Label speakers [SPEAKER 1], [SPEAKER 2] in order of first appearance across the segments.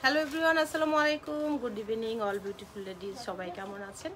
[SPEAKER 1] Hello everyone, আসসালামু আলাইকুম, good evening all beautiful ladies. সবাই কেমন আছেন?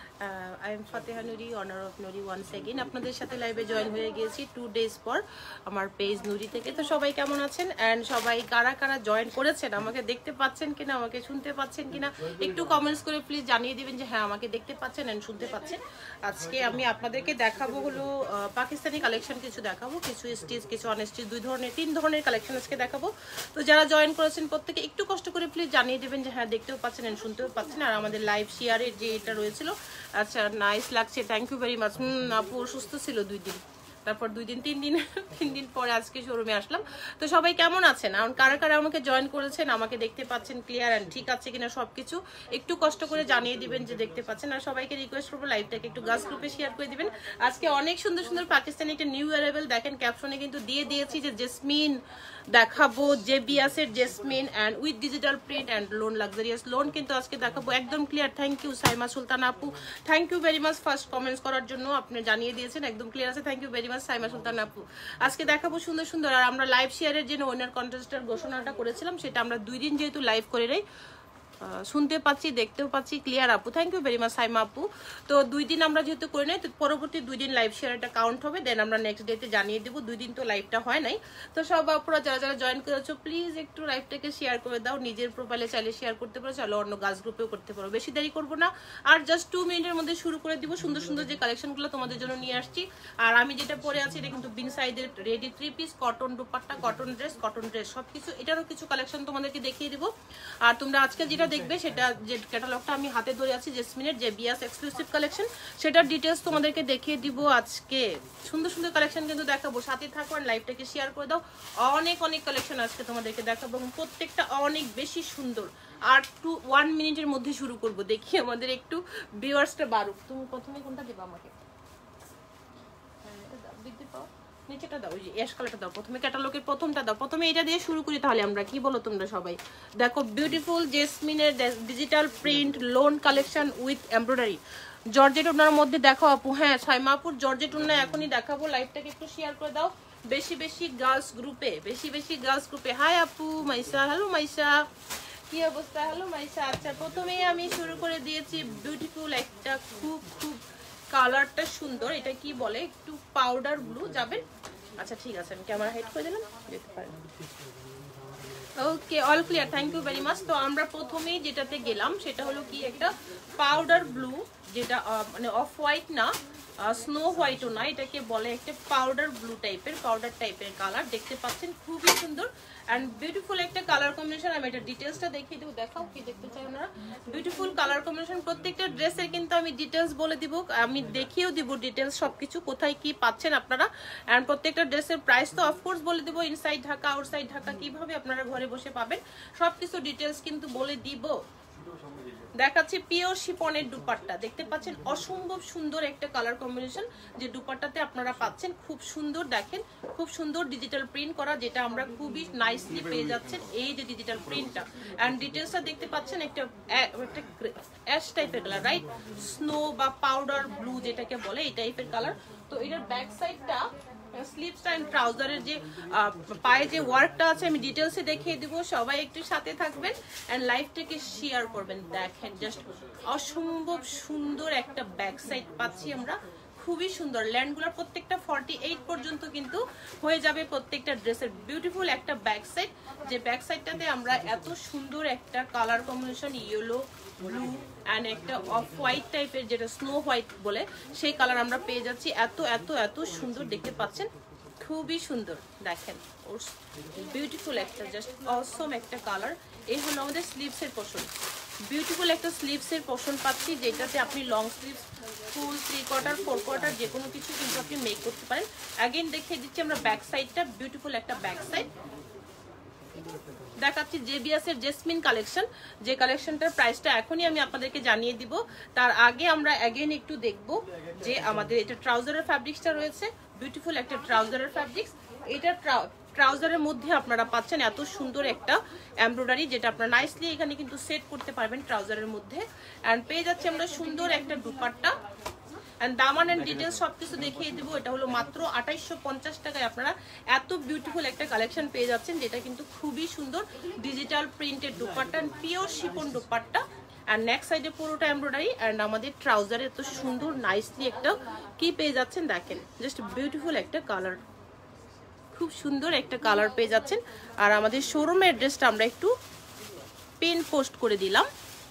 [SPEAKER 1] I am Fateha Nuri, owner of Nuri once again. আপনাদের সাথে লাইভে জয়েন হয়ে গিয়েছি 2 days পর আমার পেজ নুরি থেকে। তো সবাই কেমন আছেন অ্যান্ড সবাই কারা কারা জয়েন করেছেন, আমাকে দেখতে পাচ্ছেন কিনা, আমাকে শুনতে পাচ্ছেন কিনা একটু কমেন্টস করে প্লিজ জানিয়ে দিবেন যে হ্যাঁ আমাকে দেখতে পাচ্ছেন অ্যান্ড শুনতে পাচ্ছেন। আজকে আমি আপনাদেরকে দেখাবো হলো পাকিস্তানি কালেকশন কিছু দেখাবো, কিছু স্টিচ, কিছু আনস্টিচ, 3 ধরনের কালেকশন আজকে দেখাবো। তো যারা জয়েন করেছেন প্রত্যেকে একটু কষ্ট করে প্লিজ জানিয়ে দেবেন যে হ্যাঁ দেখতেও পাচ্ছেন অ্যান্ড শুনতেও পাচ্ছেন। আর আমাদের লাইভ শেয়ারের যে এটা রয়েছিল, আচ্ছা নাইস লাগছে, থ্যাংক ইউ ভেরি মাচ। আপু অসুস্থ ছিল 2 দিন, তারপর 2 দিন 3 দিন পরে আজকে শোরুমে আসলাম। তো সবাই কেমন আছেন, আর কারা কারা আমাকে জয়েন করেছেন, আমাকে দেখতে পাচ্ছেন ক্লিয়ার অ্যান্ড ঠিক আছে কিনা সবকিছু একটু কষ্ট করে জানিয়ে দিবেন যে দেখতে পাচ্ছেন। আর সবাইকে রিকোয়েস্ট করবো লাইভটাকে একটু গাছ গ্রুপে শেয়ার করে দিবেন। আজকে অনেক সুন্দর সুন্দর পাকিস্তানি একটা নিউ অ্যারাইভেল, দেখেন ক্যাপশনে কিন্তু দিয়ে দিয়েছি যে জেসমিন দেখাবো, জেবিয়াসের Jasmine and with digital print and lawn, luxurious lawn কিন্তু আজকে দেখাবো একদম clear. Thank you Saima Sultan আপু, thank you very much first comments করার জন্য, আপনি জানিয়ে দিয়েছেন একদম ক্লিয়ার আছে, thank you very much Saima Sultan আপু। আজকে দেখাবো সুন্দর সুন্দর। আর আমরা লাইভ শেয়ারের জন্য উইনার কন্টেস্টের ঘোষণাটা করেছিলাম, সেটা আমরা 2 দিন যেহেতু লাইভ করে নেই, শুনতে পাচ্ছি দেখতেও পাচ্ছি ক্লিয়ার আপু, thank you very much Saima আপু। তো 2 দিন আমরা যেহেতু করে নেই, তো পরবর্তী 2 দিন লাইভ শেয়ারটা কাউন্ট হবে, দেন আমরা নেক্সট ডেতে জানিয়ে দেবো। 2 দিন তো লাইভটা হয় নাই। তো সব আপুরা যারা যারা জয়েন করেছো প্লিজ একটু লাইভটাকে শেয়ার করে দাও, নিজের প্রোফাইলে চাইলে শেয়ার করতে পারো, চলো অন্য গাছ গ্রুপেও করতে পারো। বেশি দেরি করবো না, আর জাস্ট 2 মিনিটের মধ্যে শুরু করে দিব। সুন্দর সুন্দর যে কালেকশনগুলো তোমাদের জন্য নিয়ে আসছি। আর আমি যেটা পরে আছি এটা কিন্তু বিন সাইডের রেডি 3 পিস, কটন দুপাট্টা, কটন ড্রেস সবকিছু, এটারও কিছু কালেকশন তোমাদেরকে দেখিয়ে দিব। আর তোমরা আজকে যেটা দেখবে সেটা যে ক্যাটালগটা আমি হাতে ধরে আছি জেসমিনের যে বিয়াস এক্সক্লুসিভ কালেকশন, সেটার ডিটেলস তোমাদেরকে দেখিয়ে দিব আজকে। সুন্দর সুন্দর কালেকশন কিন্তু দেখাবো, সাথে থাকো আর লাইভটাকে শেয়ার করে দাও। অনেক কালেকশন আজকে তোমাদেরকে দেখাবো এবং প্রত্যেকটা অনেক বেশি সুন্দর। আর 1 মিনিটের মধ্যে শুরু করব, দেখি আমাদের একটু ভিউয়ার্সটা বাড়ুক। তুমি প্রথমে কোনটা দেবা আমাকে? নিচেটা দাও, ওই যে অ্যাশ কালারটা দাও, প্রথমে ক্যাটালগের প্রথমটা দাও, প্রথমে এটা দিয়ে শুরু করি তাহলে আমরা। কি বলো তোমরা সবাই? দেখো বিউটিফুল জেসমিনের digital print lawn collection with embroidery georgette ওনার মধ্যে। দেখো আপু, হ্যাঁ সাইমাপুর জর্জেট ওনা এখনই দেখাবো। লাইভটাকে একটু শেয়ার করে দাও বেশি বেশি গার্লস গ্রুপে। হাই আপু মাইসা, হ্যালো মাইসা, কি অবস্থা? হ্যালো মাইসা। আচ্ছা প্রথমেই আমি শুরু করে দিয়েছি বিউটিফুল একটা, খুব কালারটা সুন্দর, এটা কি বলে একটু পাউডার ব্লু যাবে। আচ্ছা ঠিক আছে, আমি ক্যামেরা হাইড করে দিলাম, যেতে পারেন। Okay, all clear, thank you very much. তো আমরা প্রথমেই যেটাতে গেলাম সেটা হলো কি একটা পাউডার ব্লু, যেটা মানে অফ হোয়াইট না, স্নো হোয়াইটও না, এটাকে বলে একটা পাউডার ব্লু টাইপের, পাউডার টাইপের কালার। দেখতে পাচ্ছেন খুবই সুন্দর অ্যান্ড বিউটিফুল একটা কালার কম্বিনেশন। আমি এটা ডিটেলসটা দেখিয়ে দেবো, দেখাও কি দেখতে চাই ওনারা। বিউটিফুল কালার কম্বিনেশন, প্রত্যেকটা ড্রেসের কিন্তু আমি ডিটেলস বলে দিব, আমি দেখিয়েও দিব ডিটেলস সবকিছু কোথায় কি পাচ্ছেন আপনারা। অ্যান্ড প্রত্যেকটা ড্রেসের প্রাইস তো অফকোর্স বলে দিব, ইনসাইড ঢাকা আউটসাইড ঢাকা কিভাবে আপনারা ঘরে বসে পাবেন সবকিছু ডিটেলস কিন্তু বলে দিব। দেখাচ্ছি পিওর শিপনের দুপাট্টা, দেখতে পাচ্ছেন অসম্ভব সুন্দর একটা কালার কম্বিনেশন যে দুপাট্টাতে আপনারা পাচ্ছেন। খুব সুন্দর, দেখেন খুব সুন্দর ডিজিটাল প্রিন্ট করা, যেটা আমরা খুবই নাইসলি পেয়ে যাচ্ছেন এই যে ডিজিটাল প্রিন্টটা। অ্যান্ড ডিটেলসটা দেখতে পাচ্ছেন একটা অ্যাশ টাইপের কালার, রাইট, স্নো বা পাউডার ব্লু যেটাকে বলে এই টাইপের কালার। তো এটার ব্যাক সাইডটা স্লিভসটা এন্ড ট্রাউজারের যে পায়ে যে ওয়ার্কটা আছে আমি ডিটেলসে দেখিয়ে দিব। সবাই একটু সাথে থাকবেন এন্ড লাইভটাকে শেয়ার করবেন। দেখেন জাস্ট অসম্ভব সুন্দর একটা ব্যাক সাইড পাচ্ছি আমরা, খুবই সুন্দর। ল্যান্ডগুলোর প্রত্যেকটা 48 পর্যন্ত কিন্তু হয়ে যাবে প্রত্যেকটা ড্রেসের। বিউটিফুল একটা ব্যাক সাইড, যে ব্যাক সাইডটাতে আমরা এত সুন্দর একটা colour combination yellow blue and একটা অফ হোয়াইট টাইপের, যেটা স্নো হোয়াইট বলে সেই কালার আমরা পেয়ে যাচ্ছি। এত এত এত সুন্দর দেখতে পাচ্ছেন, খুবই সুন্দর। দেখেন ওর বিউটিফুল একটা জাস্ট অসম একটা কালার। এই হলো আমাদের স্লিভসের পোর্শন, বিউটিফুল একটা স্লিভসের পোর্শন পাচ্ছি, যেটাতে আপনি লং স্লিভস, ফুল, 3/4, 4/4 যে কোনো কিছু কিন্তু আপনি মেক করতে পারেন। অ্যাগেন দেখিয়ে দিচ্ছি আমরা ব্যাক সাইডটা, বিউটিফুল একটা ব্যাক সাইড। দেখাচ্ছি জেবিয়াসের জেসমিন কালেকশন, যে কালেকশনটার প্রাইসটা এখনই আমি আপনাদেরকে জানিয়ে দিব। তার আগে আমরা অ্যাগেন একটু দেখব যে আমাদের এটা ট্রাউজারের ফ্যাব্রিক্সটা রয়েছে, বিউটিফুল একটা ট্রাউজারের ফ্যাব্রিক্স। এটা ট্রাউজারের মধ্যে আপনারা পাচ্ছেন এত সুন্দর একটা এমব্রয়ডারি, যেটা আপনারা নাইসলি এখানে কিন্তু সেট করতে পারবেন ট্রাউজারের মধ্যে। অ্যান্ড পেয়ে যাচ্ছে আমরা সুন্দর একটা দুপাট্টা, এন্ড দামান এন্ড ডিটেলস সবকিছু দেখিয়ে দিব। এটা হলো মাত্র 2850 টাকায় আপনারা এত বিউটিফুল একটা কালেকশন পেয়ে যাচ্ছেন, যেটা কিন্তু খুবই সুন্দর digital printed dupatta and pure chiffon dupatta. আর নেক্সট সাইডে পুরোটা এমব্রয়ডারি এন্ড আমাদের ট্রাউজারে এত সুন্দর নাইসলি একটা কি পেয়ে যাচ্ছেন দেখেন, জাস্ট বিউটিফুল একটা কালার, খুব সুন্দর একটা কালার পেয়ে যাচ্ছেন। আর আমাদের শোরুম অ্যাড্রেসটা আমরা একটু পেন পোস্ট করে দিলাম।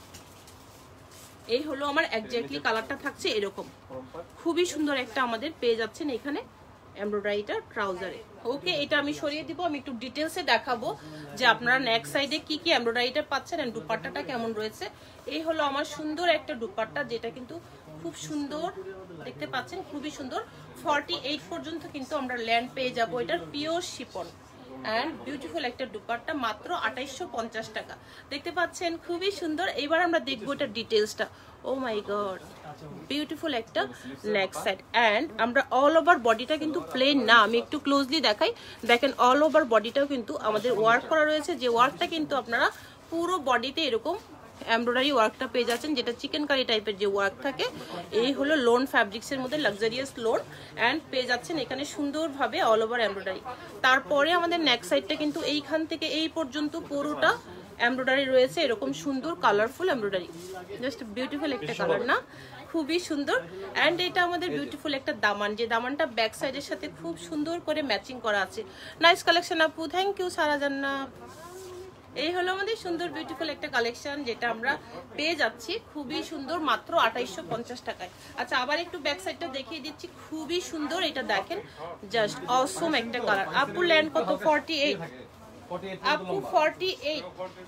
[SPEAKER 1] এই হলো আমার এক্স্যাক্টলি কালারটা থাকছে এরকম, খুবই সুন্দর একটা আমাদের পেয়ে যাচ্ছেন এখানে এমব্রয়ডারিটা ট্রাউজারে। ওকে, এটা আমি সরিয়ে দিব, আমি একটু ডিটেলসে দেখাবো যে আপনারা নেক্সট সাইডে কি কি এমব্রয়ডারিটা পাচ্ছেন এন্ড দুপাট্টাটা কেমন রয়েছে। এই হলো আমার সুন্দর একটা দুপাট্টা, যেটা কিন্তু খুব সুন্দর দেখতে পাচ্ছেন, খুবই সুন্দর। 48 পর্যন্ত কিন্তু আমরা ল্যান্ড পেয়ে যাব। এটার পিওর শিফন এন্ড বিউটিফুল একটা দুপাট্টা, মাত্র 2850 টাকা। দেখতে পাচ্ছেন খুবই সুন্দর। এবার আমরা দেখবো এটা ডিটেলসটা। ও মাই গড, বিউটিফুল একটা নেক সাইড এন্ড আমরা অল ওভার বডিটা কিন্তু প্লেন না, আমি একটু ক্লোজলি দেখাই। দেখেন অল ওভার বডিটাও কিন্তু আমাদের ওয়ার্ক করা রয়েছে, যে ওয়ার্কটা কিন্তু আপনারা পুরো বডিতে এরকম এমব্রয়ডারি ওয়ার্কটা পেয়ে যাচ্ছেন, যেটা চিকেন কারি টাইপের যে ওয়ার্ক থাকে। এই হলো লোন ফ্যাব্রিক্স এর মধ্যে লাক্সারিয়াস লোন এন্ড পেয়ে যাচ্ছেন এখানে সুন্দরভাবে অল ওভার এমব্রয়ডারি। তারপরে আমাদের নেক সাইডটা কিন্তু এইখান থেকে এই পর্যন্ত পুরোটা এমব্রয়ডারি রয়েছে, এরকম সুন্দর কালারফুল এমব্রয়ডারি, জাস্ট বিউটিফুল একটা কালার না, খুবই সুন্দর। এন্ড এটা আমাদের বিউটিফুল একটা দামান, যে দামানটা ব্যাক সাইডের সাথে খুব সুন্দর করে ম্যাচিং করা আছে। নাইস কালেকশন আপু, থ্যাংক ইউ সারা জান্নাত। এই হলো আমাদের সুন্দর বিউটিফুল একটা কালেকশন, যেটা আমরা পেয়ে যাচ্ছি খুবই সুন্দর মাত্র 2850 টাকায়। আচ্ছা, আবার একটু ব্যাক সাইডটা দেখিয়ে দিচ্ছি, খুবই সুন্দর। এটা দেখেন জাস্ট অসম একটা কালার। আপু ল্যান্ড কত? 48 আপু 48।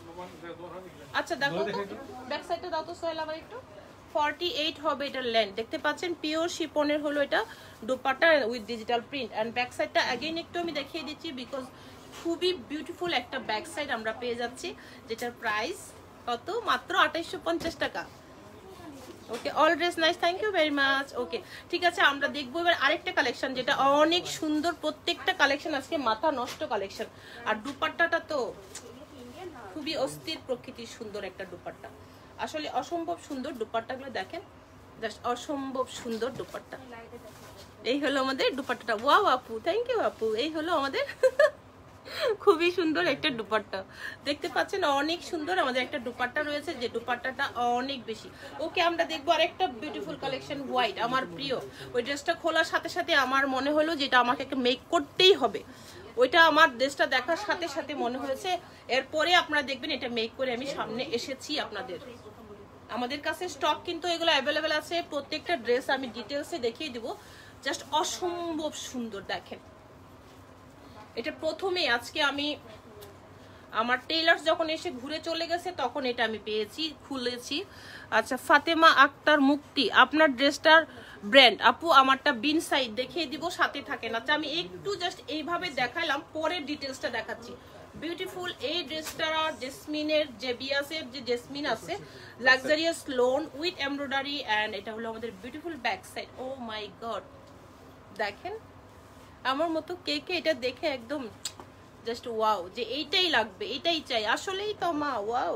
[SPEAKER 1] আচ্ছা দেখো তো ব্যাক সাইডটা দাও তো সোহেল আবার একটু। 48 হবে এটার লেন্থ, দেখতে পাচ্ছেন পিওর শিপনের হলো এটা dupatta with digital print and back সাইডটা अगेन একটু আমি দেখিয়ে দিচ্ছি, বিকজ খুবই বিউটিফুল একটা ব্যাক সাইড আমরা পেয়ে যাচ্ছি, যেটার প্রাইস কত? মাত্র 2850 টাকা। Okay, always nice, thank you very much. Okay, ঠিক আছে, আমরা দেখবো এবার আরেকটা কালেকশন, যেটা অনেক সুন্দর। প্রত্যেকটা কালেকশন আজকে মাথা নষ্ট কালেকশন। আর দুপাট্টাটা তো খুবই অস্থির প্রকৃতির সুন্দর একটা দুপাট্টা, আসলে অসম্ভব সুন্দর দুপাট্টাগুলো দেখেন, জাস্ট অসম্ভব সুন্দর দুপাট্টা। এই হলো আমাদের দুপাট্টাটা। ওয়াও আপু, থ্যাংক ইউ আপু। এই হলো আমাদের খুবই সুন্দর একটা দুপাট্টা, দেখতে পাচ্ছেন অনেক সুন্দর আমাদের একটা দুপাট্টা রয়েছে, যে দুপাট্টাটা অনেক বেশি। ওকে, আমরা দেখবো আরেকটা বিউটিফুল কালেকশন, হোয়াইট, আমার প্রিয়। ওই ড্রেসটা খোলার সাথে সাথে আমার মনে হলো যেটা আমাকে মেক করতেই হবে, ওইটা আমার ড্রেসটা দেখার সাথে সাথে মনে হয়েছে। এরপরে আপনারা দেখবেন এটা মেক করে আমি সামনে এসেছি আপনাদের। আমাদের কাছে স্টক কিন্তু এগুলো অ্যাভেলেবেল আছে। প্রত্যেকটা ড্রেস আমি ডিটেলসে দেখিয়ে দিব, জাস্ট অসম্ভব সুন্দর। দেখেন এটা প্রথমে আজকে আমি আমার টেইলার্স যখন এসে ঘুরে চলে গেছে তখন এটা আমি পেয়েছি, খুলেছি। আচ্ছা, ফাতেমা আক্তার মুক্তি, আপনার ড্রেসটার ব্র্যান্ড? আপু আমারটা বিন সাইড, দেখিয়ে দিব, সাথে থাকেন। আচ্ছা, আমি একটু জাস্ট এইভাবে দেখাইলাম, পরে ডিটেলসটা দেখাচ্ছি। বিউটিফুল এই ড্রেসটা জেসমিনের, জেবিয়াসের যে জেসমিন আছে, luxurious lawn with embroidery and এটা হলো আমাদের beautiful back side. Oh my god, দেখেন আমার মতো কে কে এটা দেখে একদম জাস্ট ওয়াও, যে এইটাই লাগবে, এইটাই চাই, আসলেই তো মা ওয়াও।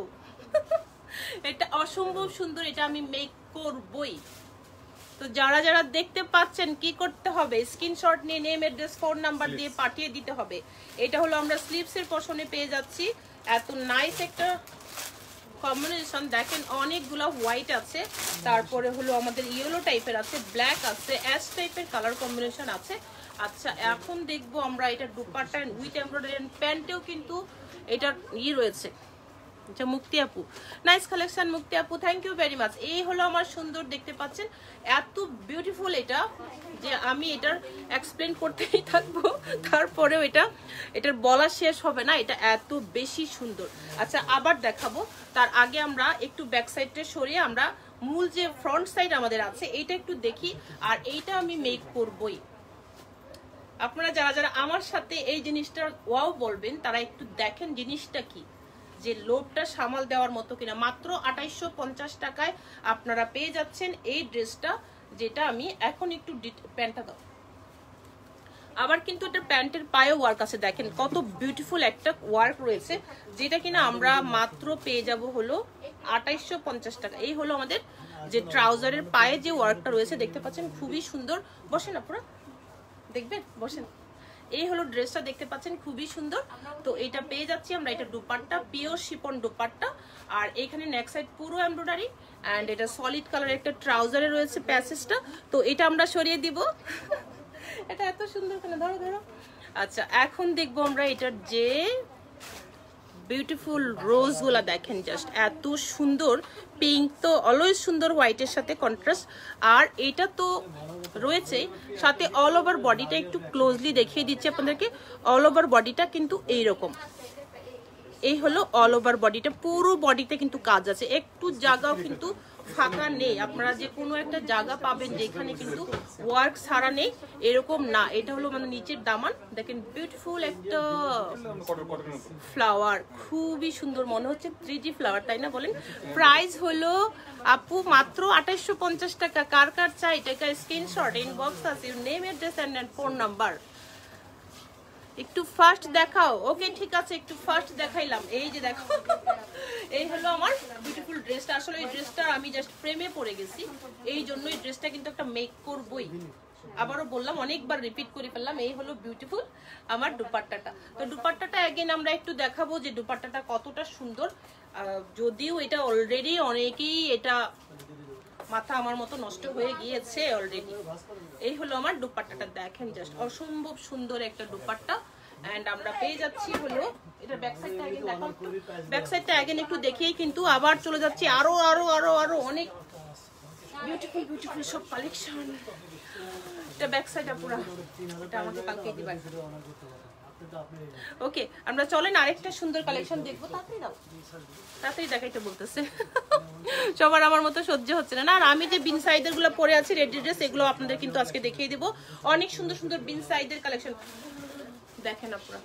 [SPEAKER 1] এটা অসম্ভব সুন্দর, এটা আমি মেক করবই। তো যারা যারা দেখতে পাচ্ছেন কি করতে হবে, স্ক্রিনশট নিয়ে নেম অ্যাড্রেস ফোন নাম্বার দিয়ে পাঠিয়ে দিতে হবে। এটা হলো আমরা স্লিভস এর পশনে পেয়ে যাচ্ছি, এত নাইস একটা কম্বিনেশন। দেখেন অনেকগুলো হোয়াইট আছে, তারপরে হলো আমাদের ইয়েলো টাইপের আছে, ব্ল্যাক আছে, অ্যাশ টাইপের কালার কম্বিনেশন আছে। আচ্ছা, এখন দেখবো আমরা এটা দুপাট্টা উইথ এমব্রয়ডারি এন্ড প্যান্টেও কিন্তু এটার রয়েছে। আচ্ছা, মুক্তি আপু, নাইস কালেকশন মুক্তি আপু, থ্যাংক ইউ ভেরি মাচ। এই হলো আমার সুন্দর, দেখতে পাচ্ছেন এত বিউটিফুল এটা, যে আমি এটার এক্সপ্লেন করতেই থাকবো, তারপরেও এটার বলা শেষ হবে না, এটা এত বেশি সুন্দর। আচ্ছা, আবার দেখাবো, তার আগে আমরা একটু ব্যাক সাইডটা সরিয়ে আমরা মূল যে ফ্রন্ট সাইড আমাদের আছে এইটা একটু দেখি। আর এইটা আমি মেক করবই। আপনারা যারা যারা আমার সাথে এই জিনিসটা ওয়াও বলবেন, তারা একটু দেখেন জিনিসটা কি, যে লোভটা সামাল দেওয়ার মতো কিনা। মাত্র 2850 টাকায় আপনারা পেয়ে যাচ্ছেন এই ড্রেসটা, যেটা আমি এখন একটু প্যান্টটা দাও। আবার কিন্তু এটা প্যান্টের পায়ে ওয়ার্ক আছে, দেখেন কত বিউটিফুল একটা ওয়ার্ক রয়েছে, যেটা কিনা আমরা মাত্র পেয়ে যাব হলো 2850 টাকা। এই হলো আমাদের যে ট্রাউজারের পায়ে যে ওয়ার্কটা রয়েছে, দেখতে পাচ্ছেন খুবই সুন্দর। বসেন আপনারা দেখবেন, বসেন। এই হলো ড্রেসটা, দেখতে পাচ্ছেন খুবই সুন্দর। তো এটা পেয়ে যাচ্ছি আমরা, এটা দুপাট্টা, পিওর শিপন দুপাট্টা, আর এখানে নেক সাইড পুরো এমব্রয়ডারি, অ্যান্ড এটা সলিড কালার একটা ট্রাউজারে রয়েছে প্যাসেজটা। তো এটা আমরা সরিয়ে দিব। এটা এত সুন্দর, কেন ধরো ধরো। আচ্ছা, এখন দেখবো আমরা এটার যে বিউটিফুল রোজ গুলা, দেখেন জাস্ট এত সুন্দর। পিঙ্ক তো অলওয়েজ সুন্দর, হোয়াইটের সাথে কন্ট্রাস্ট। আর এটা তো রয়েছে সাথে অল ওভার বডিটা, একটু ক্লোজলি দেখিয়ে দিচ্ছি আপনাদেরকে। অল ওভার বডিটা কিন্তু এইরকম, এই হলো অল ওভার বডিটা, পুরো বডিতে কিন্তু কাজ আছে, একটু জায়গাও কিন্তু ফাঁকা নেই। আপনারা যে কোনো একটা জায়গা পাবেন যেখানে কিন্তু ওয়ার্ক ছাড়া নেই, এরকম না। এটা হলো মানে নিচের দামান, দেখেন বিউটিফুল একটা ফ্লাওয়ার, খুবই সুন্দর, মনে হচ্ছে 3D ফ্লাওয়ার, তাই না বলেন? প্রাইস হলো আপু মাত্র 2850 টাকা। কার কার চাই এটা স্ক্রিনশট, ইনবক্স আছে, your name, address and phone number. একটু ফার্স্ট দেখাও। ওকে ঠিক আছে, একটু ফার্স্ট দেখাইলাম। এই যে দেখো, এই হলো আমার বিউটিফুল ড্রেসটা। আসলে এই ড্রেসটা আমি জাস্ট প্রেমে পড়ে গেছি, এই জন্য এই ড্রেসটা কিন্তু একটা মেক করবই। আবারও বললাম, অনেকবার রিপিট করে ফেললাম। এই হলো বিউটিফুল আমার দুপাট্টাটা। তো দুপাট্টাটা এগেন আমরা একটু দেখাবো যে দুপাট্টাটা কতটা সুন্দর। যদিও এটা অলরেডি অনেকেই এটা মাথা আমার মতো নষ্ট হয়ে গিয়েছে অলরেডি। এই হলো আমার দুপাট্টাটা, দেখেন জাস্ট অসম্ভব সুন্দর একটা দুপাট্টা। এন্ড আমরা পেয়ে যাচ্ছি হলো এটা ব্যাক সাইডটা, আগে দেখো একটু ব্যাক সাইডটা আগে একটু দেখিয়েই কিন্তু আবার চলে যাচ্ছি আরো আরো আরো আরো অনেক বিউটিফুল বিউটিফুল সব কালেকশন। এটা ব্যাক সাইডটা পুরো, এটা আমাকে কালকে দিবেন। ওকে, আমরা চলেন আরেকটা সুন্দর কালেকশন দেখবো। তাড়াতাড়ি দাও, তাড়াতাড়ি দেখাইতে বলতেছে। সবার আমার মতো সহ্য হচ্ছে না। আর আমি যে বিন সাইজের গুলো পরে আছি রেডি ড্রেস, এগুলো আপনাদের কিন্তু আজকে দেখিয়ে দিব। অনেক সুন্দর সুন্দর বিন সাইজের কালেকশন, দেখেন আপনারা।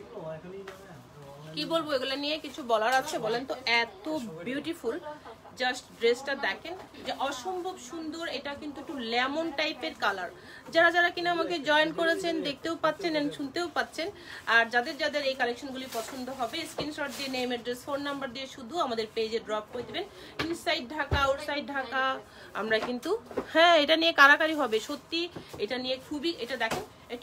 [SPEAKER 1] কি বলবো, এগুলো নিয়ে কিছু বলার আছে বলেন তো? এত বিউটিফুল জাস্ট ড্রেসটা দেখেন, যে অসম্ভব সুন্দর। এটা কিন্তু একটু লেমন টাইপের কালার। যারা যারা কিনা আমাকে জয়েন করেছেন, দেখতেও পাচ্ছেন এন্ড শুনতেও পাচ্ছেন। আর যাদের যাদের এই কালেকশনগুলি পছন্দ হবে, স্ক্রিনশট দিয়ে নেম, অ্যাড্রেস, ফোন নাম্বার দিয়ে শুধু আমাদের পেজে ড্রপ করে দিবেন। ইনসাইড ঢাকা, আউটসাইড ঢাকা, আমরা কিন্তু হ্যাঁ এটা নিয়ে কারাকারি হবে সত্যি। এটা নিয়ে খুবই, এটা দেখেন একটু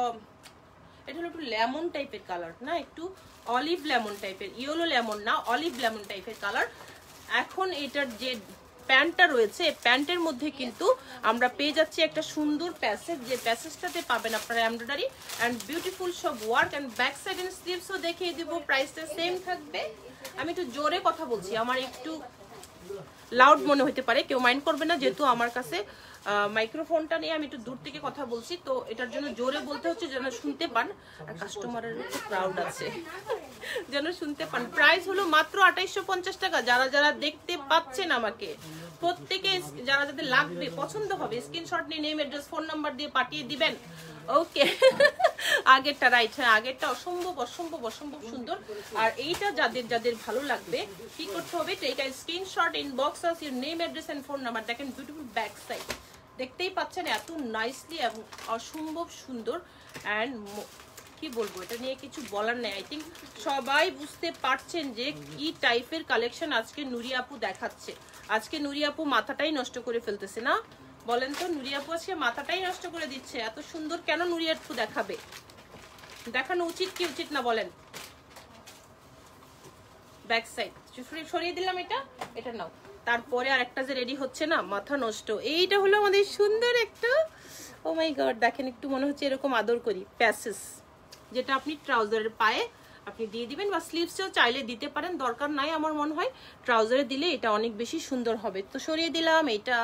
[SPEAKER 1] এটা হলো একটু লেমন টাইপের কালার, না একটু অলিভ লেমন টাইপের, ইয়েলো লেমন না, অলিভ লেমন টাইপের কালার। এখন এটার যে প্যান্টটা রয়েছে, প্যান্টের মধ্যে কিন্তু আমরা পেয়ে যাচ্ছি একটা সুন্দর প্যাসেজ, যে প্যাসেজটাতে পাবেন আপনারা এমব্রয়ডারি এন্ড বিউটিফুল সব work, and back side and স্লিভসও দেখিয়ে দিব। প্রাইসটা সেম থাকবে। আমি একটু জোরে কথা বলছি, আমার একটু লাউড মনে হতে পারে, কেউ মাইন্ড করবে না, যেহেতু আমার কাছে মাইক্রোফোনটা নিয়ে আমি একটু দূর থেকে কথা বলছি, তো এটার জন্য জোরে বলতে হচ্ছে যেন শুনতে পান। আর কাস্টমারের ক্রাউড আছে, যেন শুনতে পান। প্রাইস হলো মাত্র 2850 টাকা। যারা যারা দেখতে পাচ্ছেন আমাকে, প্রত্যেকে যারা যাদের লাগবে, পছন্দ হবে, স্ক্রিনশট নিয়ে নেম, অ্যাড্রেস, ফোন নাম্বার দিয়ে পাঠিয়ে দিবেন। ওকে, আগেরটা রাইট, হ্যাঁ আগেরটা অসম্ভব অসম্ভব অসম্ভব সুন্দর। আর এইটা যাদের যাদের ভালো লাগবে কি করতে হবে, take a screenshot, inbox us your name, address and phone number. দেখেন বিউটিফুল ব্যাক সাইড, দেখতেই পাচ্ছেন এত নাইসলি এবং অসম্ভব সুন্দর। অ্যান্ড কি বলবো, এটা নিয়ে কিছু বলার নেই। আই থিঙ্ক সবাই বুঝতে পারছেন যে কি টাইপের কালেকশন আজকে নুরি আপু দেখাচ্ছে। আজকে নুরি আপু মাথাটাই নষ্ট করে ফেলতেছে না, বলেন তো? নুরি আপু আজকে মাথাটাই নষ্ট করে দিচ্ছে। এত সুন্দর কেন নুরি আপু দেখাবে? দেখানো উচিত কি উচিত না বলেন? ব্যাক সাইড সরিয়ে দিলাম, এটা এটা নাও। তারপরে আর একটা যে রেডি হচ্ছে না, মাথা নষ্ট। এইটা হলো আমাদের সুন্দর একটা, ও মাই গড, দেখেন একটু মনে হচ্ছে এরকম আদর করি প্যাসেজ, যেটা আপনি ট্রাউজারের পায়ে আপনি দিয়ে দিবেন, বা স্লিভসেও চাইলে দিতে পারেন, দরকার নাই আমার মনে হয় ট্রাউজারে দিলে এটা অনেক বেশি সুন্দর হবে। তো সরিয়ে দিলাম এটা।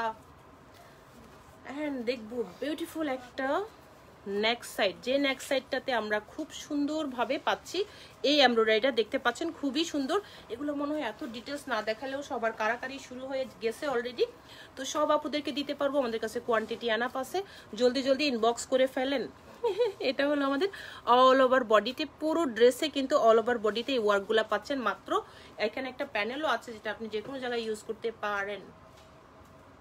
[SPEAKER 1] এন্ড দেখবো বিউটিফুল একটা নেক সাইড, যে নেক সাইডটাতে আমরা খুব সুন্দরভাবে পাচ্ছি এই এমব্রয়ডারিটা, দেখতে পাচ্ছেন খুবই সুন্দর। এগুলো মনে হয় এত ডিটেলস না দেখালেও সবার কারাকারি শুরু হয়ে গেছে অলরেডি। তো সব আপুদেরকে দিতে পারবো, আমাদের কাছে কোয়ান্টিটি আনাপ আছে, জলদি জলদি ইনবক্স করে ফেলেন। এটা হলো আমাদের অল ওভার বডিতে, পুরো ড্রেসে কিন্তু অল ওভার বডিতে এই ওয়ার্কগুলো পাচ্ছেন। মাত্র এখানে একটা প্যানেলও আছে, যেটা আপনি যে কোনো জায়গায় ইউজ করতে পারেন।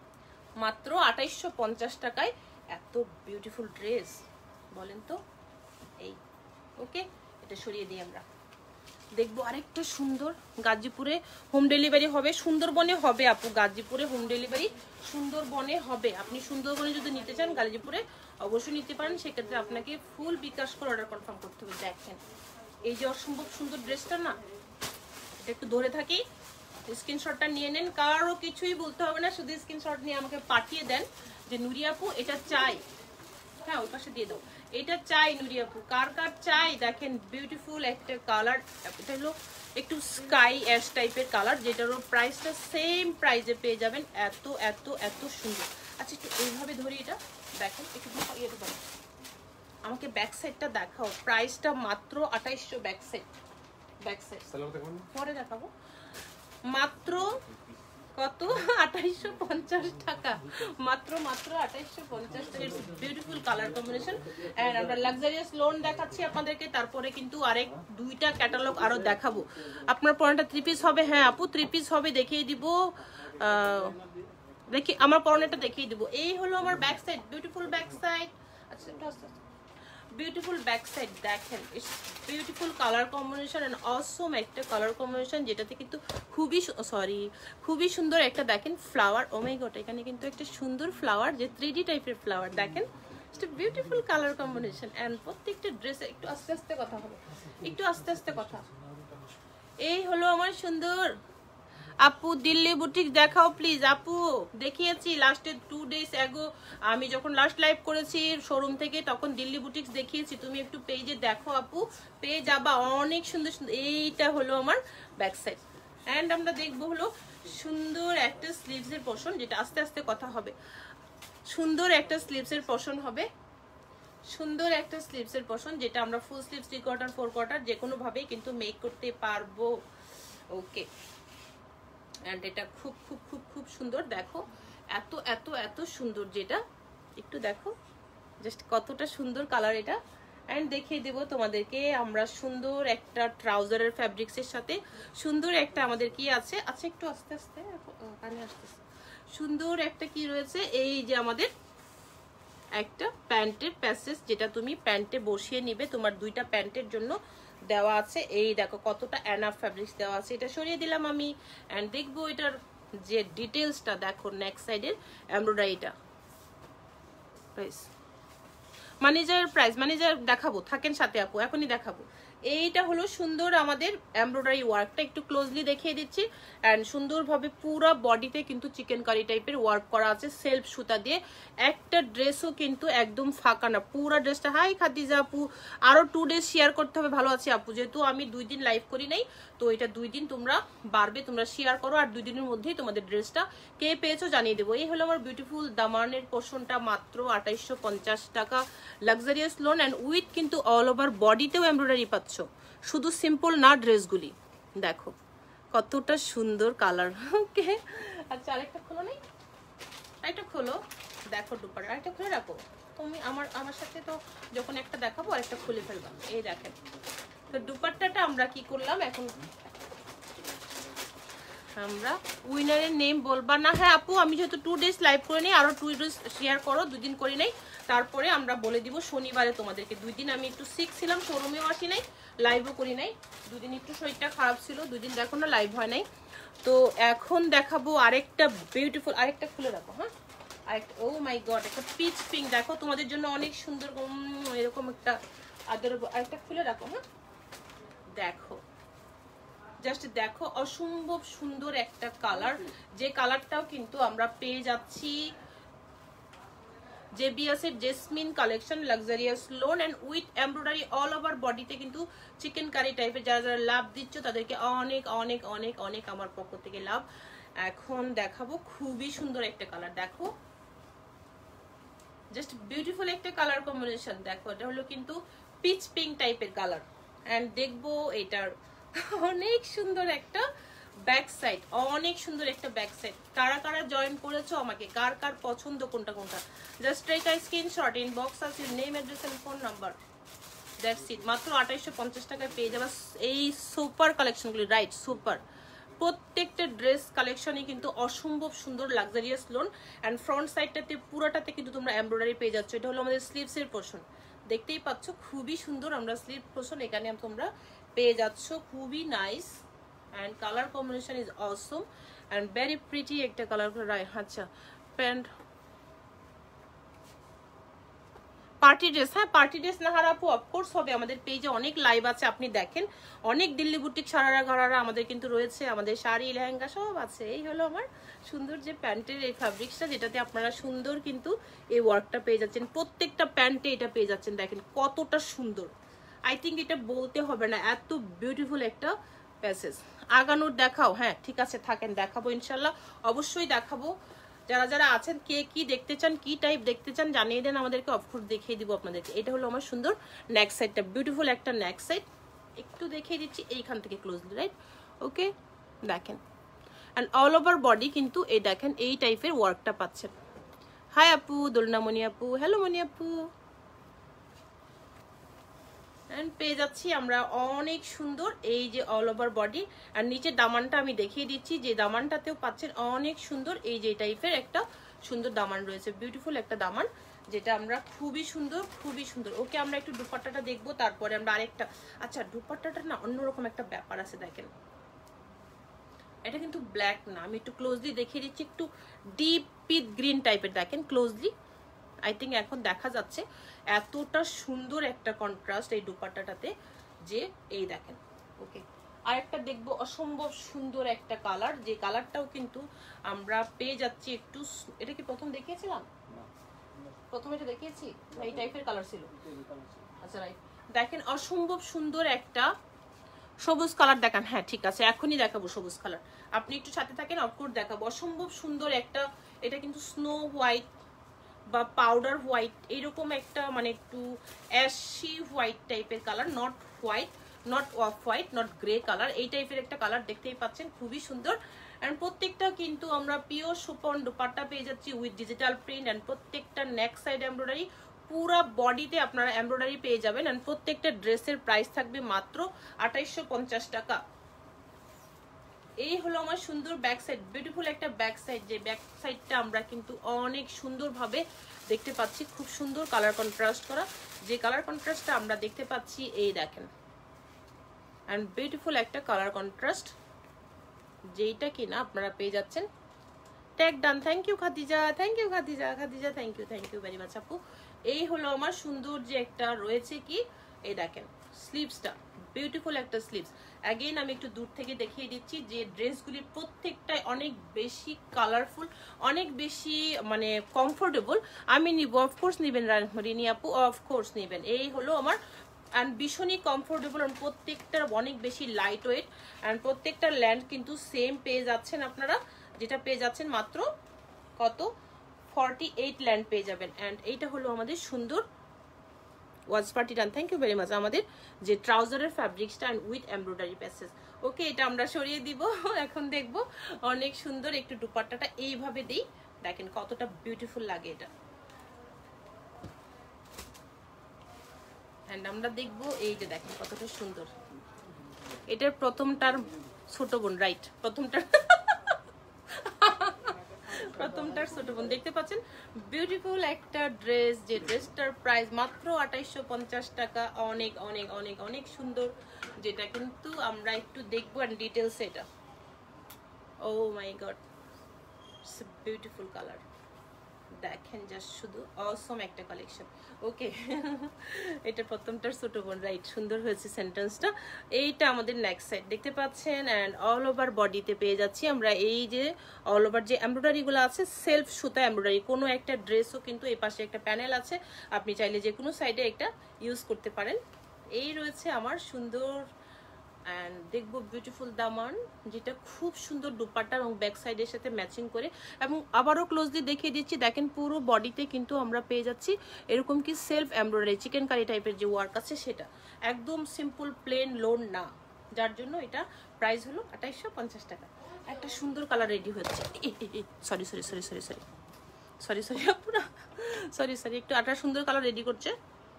[SPEAKER 1] মাত্র 2850 টাকায় এত বিউটিফুল ড্রেস, বলেন তো? এই ওকে, এটা সরিয়ে দিই আমরা। দেখবো আরেকটা সুন্দর, গাজীপুরে হোম ডেলিভারি হবে, সুন্দরবনে হবে আপু, গাজীপুরে হোম ডেলিভারি সুন্দরবনে হবে। আপনি সুন্দরবনে যদি নিতে চান গাজীপুরে অবশ্যই নিতে পারেন, সেক্ষেত্রে আপনাকে ফুল বিকাশ করে অর্ডার কনফার্ম করতে হবে। দেখেন এই যে অসম্ভব সুন্দর ড্রেসটা না, এটা একটু ধরে থাকি, স্ক্রিনশটটা নিয়ে নেন, কারো কিছুই বলতে হবে না, শুধু স্ক্রিনশট নিয়ে আমাকে পাঠিয়ে দেন যে নুরি আপু এটা চাই। হ্যাঁ ওই পাশে দিয়ে দাও, এটা চাই নুরি আপু, কার কার চাই। দেখেন বিউটিফুল একটা কালার, এটা হলো একটু স্কাই অ্যাশ টাইপের কালার, যেটারও প্রাইসটা সেম প্রাইসে পেয়ে যাবেন। এত এত এত সুন্দর। আচ্ছা একটু এইভাবে ধরি, এটা দেখেন একটু ইয়েতে দাও, আমাকে ব্যাক সাইডটা দেখাও। প্রাইসটা মাত্র 2800, ব্যাক সাইড, ব্যাক সাইড পরে দেখাবো। মাত্র কত? 2850 টাকা, মাত্র মাত্র 2850 টাকা। Beautiful colour combination. এন্ড আমরা লাক্সারিয়াস লোন দেখাচ্ছি আপনাদেরকে, তারপরে কিন্তু আরেক দুইটা ক্যাটালগ আরো দেখাবো। আপনার পরনটা 3 পিস হবে? হ্যাঁ আপু 3 পিস হবে, দেখিয়ে দিব। দেখি আমার পরনটা দেখিয়ে দিব। এই হলো আমার back side, beautiful back side. আচ্ছা বিউটিফুল ব্যাক সাইড দেখেন, it's beautiful colour combination and awesome একটা কালার কম্বিনেশন, যেটাতে কিন্তু খুবই সুন্দর একটা দেখেন ফ্লাওয়ার। ও মাই গড, এখানে কিন্তু একটা সুন্দর ফ্লাওয়ার, যে 3D টাইপের ফ্লাওয়ার। দেখেন একটা বিউটিফুল কালার কম্বিনেশন এন্ড প্রত্যেকটা ড্রেসে একটু আস্তে আস্তে কথা হবে, একটু আস্তে আস্তে কথা। এই হলো আমার সুন্দর আপু, দিল্লি বুটিক দেখাও প্লিজ। আপু দেখিয়েছি লাস্টে 2 days ago, আমি যখন লাস্ট লাইভ করেছি শোরুম থেকে, তখন দিল্লি বুটিক্স দেখিয়েছি। তুমি একটু পেজে দেখো আপু, পেয়ে যাবা, অনেক সুন্দর সুন্দর। এইটা হলো আমার ব্যাক সাইড। অ্যান্ড আমরা দেখবো হলো সুন্দর একটা স্লিভসের পোর্শন, যেটা আস্তে আস্তে কথা হবে। সুন্দর একটা স্লিভসের পোর্শন হবে, সুন্দর একটা স্লিভসের পোর্শন, যেটা আমরা ফুল স্লিভ 3/4 4/4 যে কোনো ভাবেই কিন্তু মেক করতে পারবো। ওকে, এন্ড এটা খুব খুব খুব খুব সুন্দর। দেখো এত এত এত সুন্দর, যেটা একটু দেখো জাস্ট কতটা সুন্দর কালার এটা। এন্ড দেখিয়ে দেবো তোমাদেরকে আমরা সুন্দর একটা ট্রাউজারের ফ্যাব্রিক্সের সাথে সুন্দর একটা আমাদের কি আছে। আচ্ছা একটু আস্তে আস্তে কানে আসতেছে। সুন্দর একটা কি রয়েছে, এই যে আমাদের একটা প্যান্টের প্যাসেজ, যেটা তুমি প্যান্টে বসিয়ে নিবে, তোমার দুইটা প্যান্টের জন্য দেওয়া আছে। এই দেখো কতটা এনাফ ফ্যাব্রিক্স দেওয়া আছে। এটা সরিয়ে দিলাম আমি। এন্ড দেখবো এটার যে ডিটেলসটা, দেখো নেক সাইডের এমব্রয়ডারিটা। ম্যানেজার প্রাইস, ম্যানেজার দেখাবো, থাকেন সাথে আপু, এখনই দেখাবো। এইটা হলো সুন্দর আমাদের এমব্রয়ডারি ওয়ার্কটা, একটু ক্লোজলি দেখিয়ে দিচ্ছি। অ্যান্ড সুন্দরভাবে পুরো বডিতে কিন্তু চিকেন কারি টাইপের ওয়ার্ক করা আছে সেলফ সুতা দিয়ে। একটা ড্রেসও কিন্তু একদম ফাঁকা না, পুরো ড্রেসটা। হাই খাদিজা আপু, আরো 2 days শেয়ার করতে হবে। ভালো আছে আপু, যেহেতু আমি 2 দিন লাইভ করি নাই, তো এটা 2 দিন তোমরা বাড়বে, তোমরা শেয়ার করো, আর 2 দিনের মধ্যেই তোমাদের ড্রেসটা কে পেয়েছো জানিয়ে দেবো। এই হলো আমার বিউটিফুল দামানের পোর্শনটা, মাত্র 2850 টাকা। লাক্সারিয়াস লোন অ্যান্ড উইথ কিন্তু অল ওভার বডিতেও এমব্রয়ডারি পাচ্ছ, শুধু সিম্পল না ড্রেসগুলি। দেখো কতটা সুন্দর কালার। ওকে, আচ্ছা আরেকটা খোলো, নেই আরেকটা খোলো, দেখো দুপার আরেকটা খুলে রাখো তুমি। আমার সাথে তো যখন একটা দেখাবো আরেকটা খুলে ফেলবা। এই দেখেন, তো দুপাট্টাটা আমরা কি করলাম এখন, আমরা উইনারের নেম বলবা না। হ্যাঁ আপু, আমি যেহেতু 2 days লাইভ করে নিই, আরো 2 days শেয়ার করো, 2 দিন করি নাই, তারপরে আমরা বলে দিব শনিবারে তোমাদেরকে। 2 দিন আমি একটু সিক ছিলাম, শোরুমেও আসি নাই, লাইভও করি নাই। 2 দিন একটু শরীরটা খারাপ ছিল, 2 দিন দেখো না লাইভ হয় নাই। তো এখন দেখাবো আরেকটা বিউটিফুল, আরেকটা খুলে রাখো। হ্যাঁ আরেকটা, ও মাই গড, একটা পিচ পিঙ্ক, দেখো তোমাদের জন্য অনেক সুন্দর এরকম একটা আরেকটা খুলে রাখো। হ্যাঁ দেখো, জাস্ট দেখো অসম্ভব সুন্দর একটা কালার, যে কালারটাও কিন্তু আমরা পেয়ে যাচ্ছি JBS এর Jasmine collection luxurious lawn and with embroidery all over বডিতে কিন্তু চিকেন কারি টাইপের। যারা যারা লাভ দিচ্ছ তাদেরকে অনেক অনেক অনেক অনেক আমার পক্ষ থেকে লাভ। এখন দেখাবো খুবই সুন্দর একটা কালার, দেখো জাস্ট বিউটিফুল একটা কালার কম্বিনেশন। দেখো এটা হলো কিন্তু পিচ পিঙ্ক টাইপের কালার। এন্ড দেখবো এটার অনেক সুন্দর একটা ব্যাক সাইড, অনেক সুন্দর একটা ব্যাক সাইড। কারা কারা জয়েন করেছো আমাকে, কার কার পছন্দ কোনটা কোনটা, just take a screenshot, inbox আছে name address and phone number, that's it. মাত্র 2850 টাকায় পেয়ে যাবা এই সুপার কালেকশনগুলি। রাইট, সুপার প্রত্যেকটা ড্রেস কালেকশনই কিন্তু অসম্ভব সুন্দর লাক্সারিয়াস লোন। অ্যান্ড ফ্রন্ট সাইডটাতে পুরোটাতে কিন্তু তোমরা এমব্রয়ডারি পেয়ে যাচ্ছ। এটা হলো আমাদের স্লিভসের পোর্শন, দেখতেই পাচ্ছ খুবই সুন্দর আমরা স্লিভ পোর্শন এখানে তোমরা পেয়ে যাচ্ছ, খুবই nice and colour combination is awesome and very pretty একটা কালার করে। আচ্ছা প্যান্ট পার্টি ড্রেস, হ্যাঁ পার্টি ড্রেস না হারাপু অফকোর্স হবে, আমাদের পেজে অনেক লাইভ আছে আপনি দেখেন, অনেক দিল্লি বুটিক সারারা ঘরারা আমাদের কিন্তু রয়েছে, আমাদের শাড়ি লেহেঙ্গা সব আছে। এই হলো আমার সুন্দর যে প্যান্টের এই ফ্যাব্রিক্সটা, যেটাতে আপনারা সুন্দর কিন্তু এই ওয়ার্কটা পেয়ে যাচ্ছেন, প্রত্যেকটা প্যান্টে এটা পেয়ে যাচ্ছেন। দেখেন কতটা সুন্দর, আই থিঙ্ক এটা বলতে হবে না, এত বিউটিফুল একটা প্যাসেজ। আগানোর দেখাও, হ্যাঁ ঠিক আছে থাকেন, দেখাবো ইনশাল্লাহ, অবশ্যই দেখাবো। যারা যারা আছেন কে কি দেখতে চান, কি টাইপ দেখতে চান জানিয়ে দেন আমাদেরকে, অফকোর্স দেখিয়ে দিব আপনাদেরকে। এটা হলো আমার সুন্দর নেক সাইডটা, বিউটিফুল একটা নেক সাইড, একটু দেখিয়ে দিচ্ছি এইখান থেকে ক্লোজলি, রাইট ওকে দেখেন। অ্যান্ড অল ওভার বডি কিন্তু এই দেখেন এই টাইপের ওয়ার্কটা পাচ্ছেন। হাই আপু, দোলনা মনি আপু, হ্যালো মনি আপু। এন্ড পেয়ে যাচ্ছি আমরা অনেক সুন্দর এই যে অল ওভার বডি, আর নিচের দামানটা আমি দেখিয়ে দিচ্ছি, যে দামানটাতেও পাচ্ছেন অনেক সুন্দর এই যে টাইপের একটা সুন্দর দামান রয়েছে, বিউটিফুল একটা দামান, যেটা আমরা খুবই সুন্দর খুবই সুন্দর। ওকে আমরা একটু দুপাট্টাটা দেখবো, তারপরে আমরা আরেকটা। আচ্ছা দুপাট্টাটা না অন্যরকম একটা ব্যাপার আছে, দেখেন এটা কিন্তু ব্ল্যাক না, আমি একটু ক্লোজলি দেখিয়ে দিচ্ছি, একটু ডিপ পিট গ্রিন টাইপের, দেখেন ক্লোজলি, আই থিঙ্ক এখন দেখা যাচ্ছে এতটা সুন্দর একটা কন্ট্রাস্ট এই দুপাট্টাটাতে, যে এই দেখেন। ওকে আরেকটা দেখবো, অসম্ভব সুন্দর একটা কালার, যে কালারটাও কিন্তু আমরা পেয়ে যাচ্ছি একটু, এটা কি প্রথম দেখিয়েছিলাম, প্রথমে এটা দেখিয়েছি এই টাইপের কালার ছিল। আচ্ছা রাইট, দেখেন অসম্ভব সুন্দর একটা সবুজ কালার দেখান, হ্যাঁ ঠিক আছে এখনই দেখাবো সবুজ কালার, আপনি একটু সাথে থাকেন, অফকোর্স দেখাবো। অসম্ভব সুন্দর একটা, এটা কিন্তু স্নো হোয়াইট বা পাউডার হোয়াইট এরকম একটা, মানে একটু অ্যাশি হোয়াইট টাইপের colour, not white, not off white, not grey colour, এই টাইপের একটা কালার দেখতেই পাচ্ছেন, খুবই সুন্দর। অ্যান্ড প্রত্যেকটা কিন্তু আমরা পিওর সুপন দুপাট্টা পেয়ে যাচ্ছি উইথ ডিজিটাল প্রিন্ট, অ্যান্ড প্রত্যেকটা নেক সাইড এমব্রয়ডারি, পুরা বডিতে আপনারা এমব্রয়ডারি পেয়ে যাবেন। অ্যান্ড প্রত্যেকটা ড্রেসের প্রাইস থাকবে মাত্র 2850 টাকা। এই হলো আমার সুন্দর ব্যাক সাইড, বিউটিফুল একটা ব্যাক সাইড, যে ব্যাক সাইডটা আমরা কিন্তু অনেক সুন্দরভাবে দেখতে পাচ্ছি, খুব সুন্দর কালার কন্ট্রাস্ট করা, যে কালার কন্ট্রাস্টটা আমরা দেখতে পাচ্ছি এই দেখেন, অ্যান্ড বিউটিফুল একটা কালার কন্ট্রাস্ট, যেইটা কিনা আপনারা পেয়ে যাচ্ছেন। Tag done, thank you Khadija, thank you Khadija, Khadija thank you very much আপু। এই হলো আমার সুন্দর যে একটা রয়েছে কি, এই দেখেন স্লিভসটা, বিউটিফুল একটা স্লিভস। অ্যাগেইন আমি একটু দূর থেকে দেখিয়ে দিচ্ছি, যে ড্রেসগুলির প্রত্যেকটাই অনেক বেশি কালারফুল, অনেক বেশি মানে কমফোর্টেবল। আমি নিব, অফকোর্স নেবেন রিনি আপু, অফকোর্স নেবেন। এই হলো আমার, অ্যান্ড ভীষণই কমফোর্টেবল, অ্যান্ড প্রত্যেকটার অনেক বেশি লাইট ওয়েট, অ্যান্ড প্রত্যেকটার ল্যান্ড কিন্তু সেম পেয়ে যাচ্ছেন আপনারা, যেটা পেয়ে যাচ্ছেন মাত্র কত 48 ল্যান্ড পেয়ে যাবেন। অ্যান্ড এইটা হলো আমাদের সুন্দর ওয়াজ party done, thank you very much. আমাদের যে ট্রাউজারের ফ্যাব্রিক্সটা and with embroidery passage. Okay এটা আমরা সরিয়ে দিব, এখন দেখবো অনেক সুন্দর একটু দুপাট্টাটা এইভাবে দিই, দেখেন কতটা বিউটিফুল লাগে এটা। অ্যান্ড আমরা দেখবো এই যে দেখেন কতটা সুন্দর, এটার প্রথমটার ছোট বোন, রাইট প্রথমটার ছোট বোন দেখতে পাচ্ছেন, বিউটিফুল একটা ড্রেস, যে ড্রেসটার প্রাইস মাত্র 2850 টাকা, অনেক অনেক অনেক অনেক সুন্দর, যেটা কিন্তু আমরা একটু দেখবো এন্ড ডিটেলস। এটা oh my god, beautiful colour, দেখেন জাস্ট শুধু অসম একটা কালেকশন। ওকে এটা প্রথমটার ছোট বোন, রাইট সুন্দর হয়েছে সেন্টেন্সটা। এইটা আমাদের নেক্সট সাইড দেখতে পাচ্ছেন, অ্যান্ড অল ওভার বডিতে পেয়ে যাচ্ছি আমরা এই যে অল ওভার যে এমব্রয়ডারিগুলো আছে, সেলফ সুতা এমব্রয়ডারি, কোনো একটা ড্রেসও কিন্তু এই পাশে একটা প্যানেল আছে, আপনি চাইলে যে কোনো সাইডে একটা ইউজ করতে পারেন। এই রয়েছে আমার সুন্দর, অ্যান্ড দেখবো বিউটিফুল দামান, যেটা খুব সুন্দর দুপাট্টা এবং ব্যাক সাইডের সাথে ম্যাচিং করে। এবং আবারও ক্লোজলি দেখিয়ে দিচ্ছি, দেখেন পুরো বডিতে কিন্তু আমরা পেয়ে যাচ্ছি এরকম কি সেলফ এমব্রয়ডারি চিকেন কারি টাইপের যে ওয়ার্ক আছে, সেটা একদম সিম্পল প্লেন লোন না, যার জন্য এটা প্রাইস হলো 2850 টাকা। একটা সুন্দর কালার রেডি হচ্ছে, sorry sorry sorry sorry sorry sorry sorry পুরো সরি সরি একটু একটা সুন্দর কালার রেডি করছে।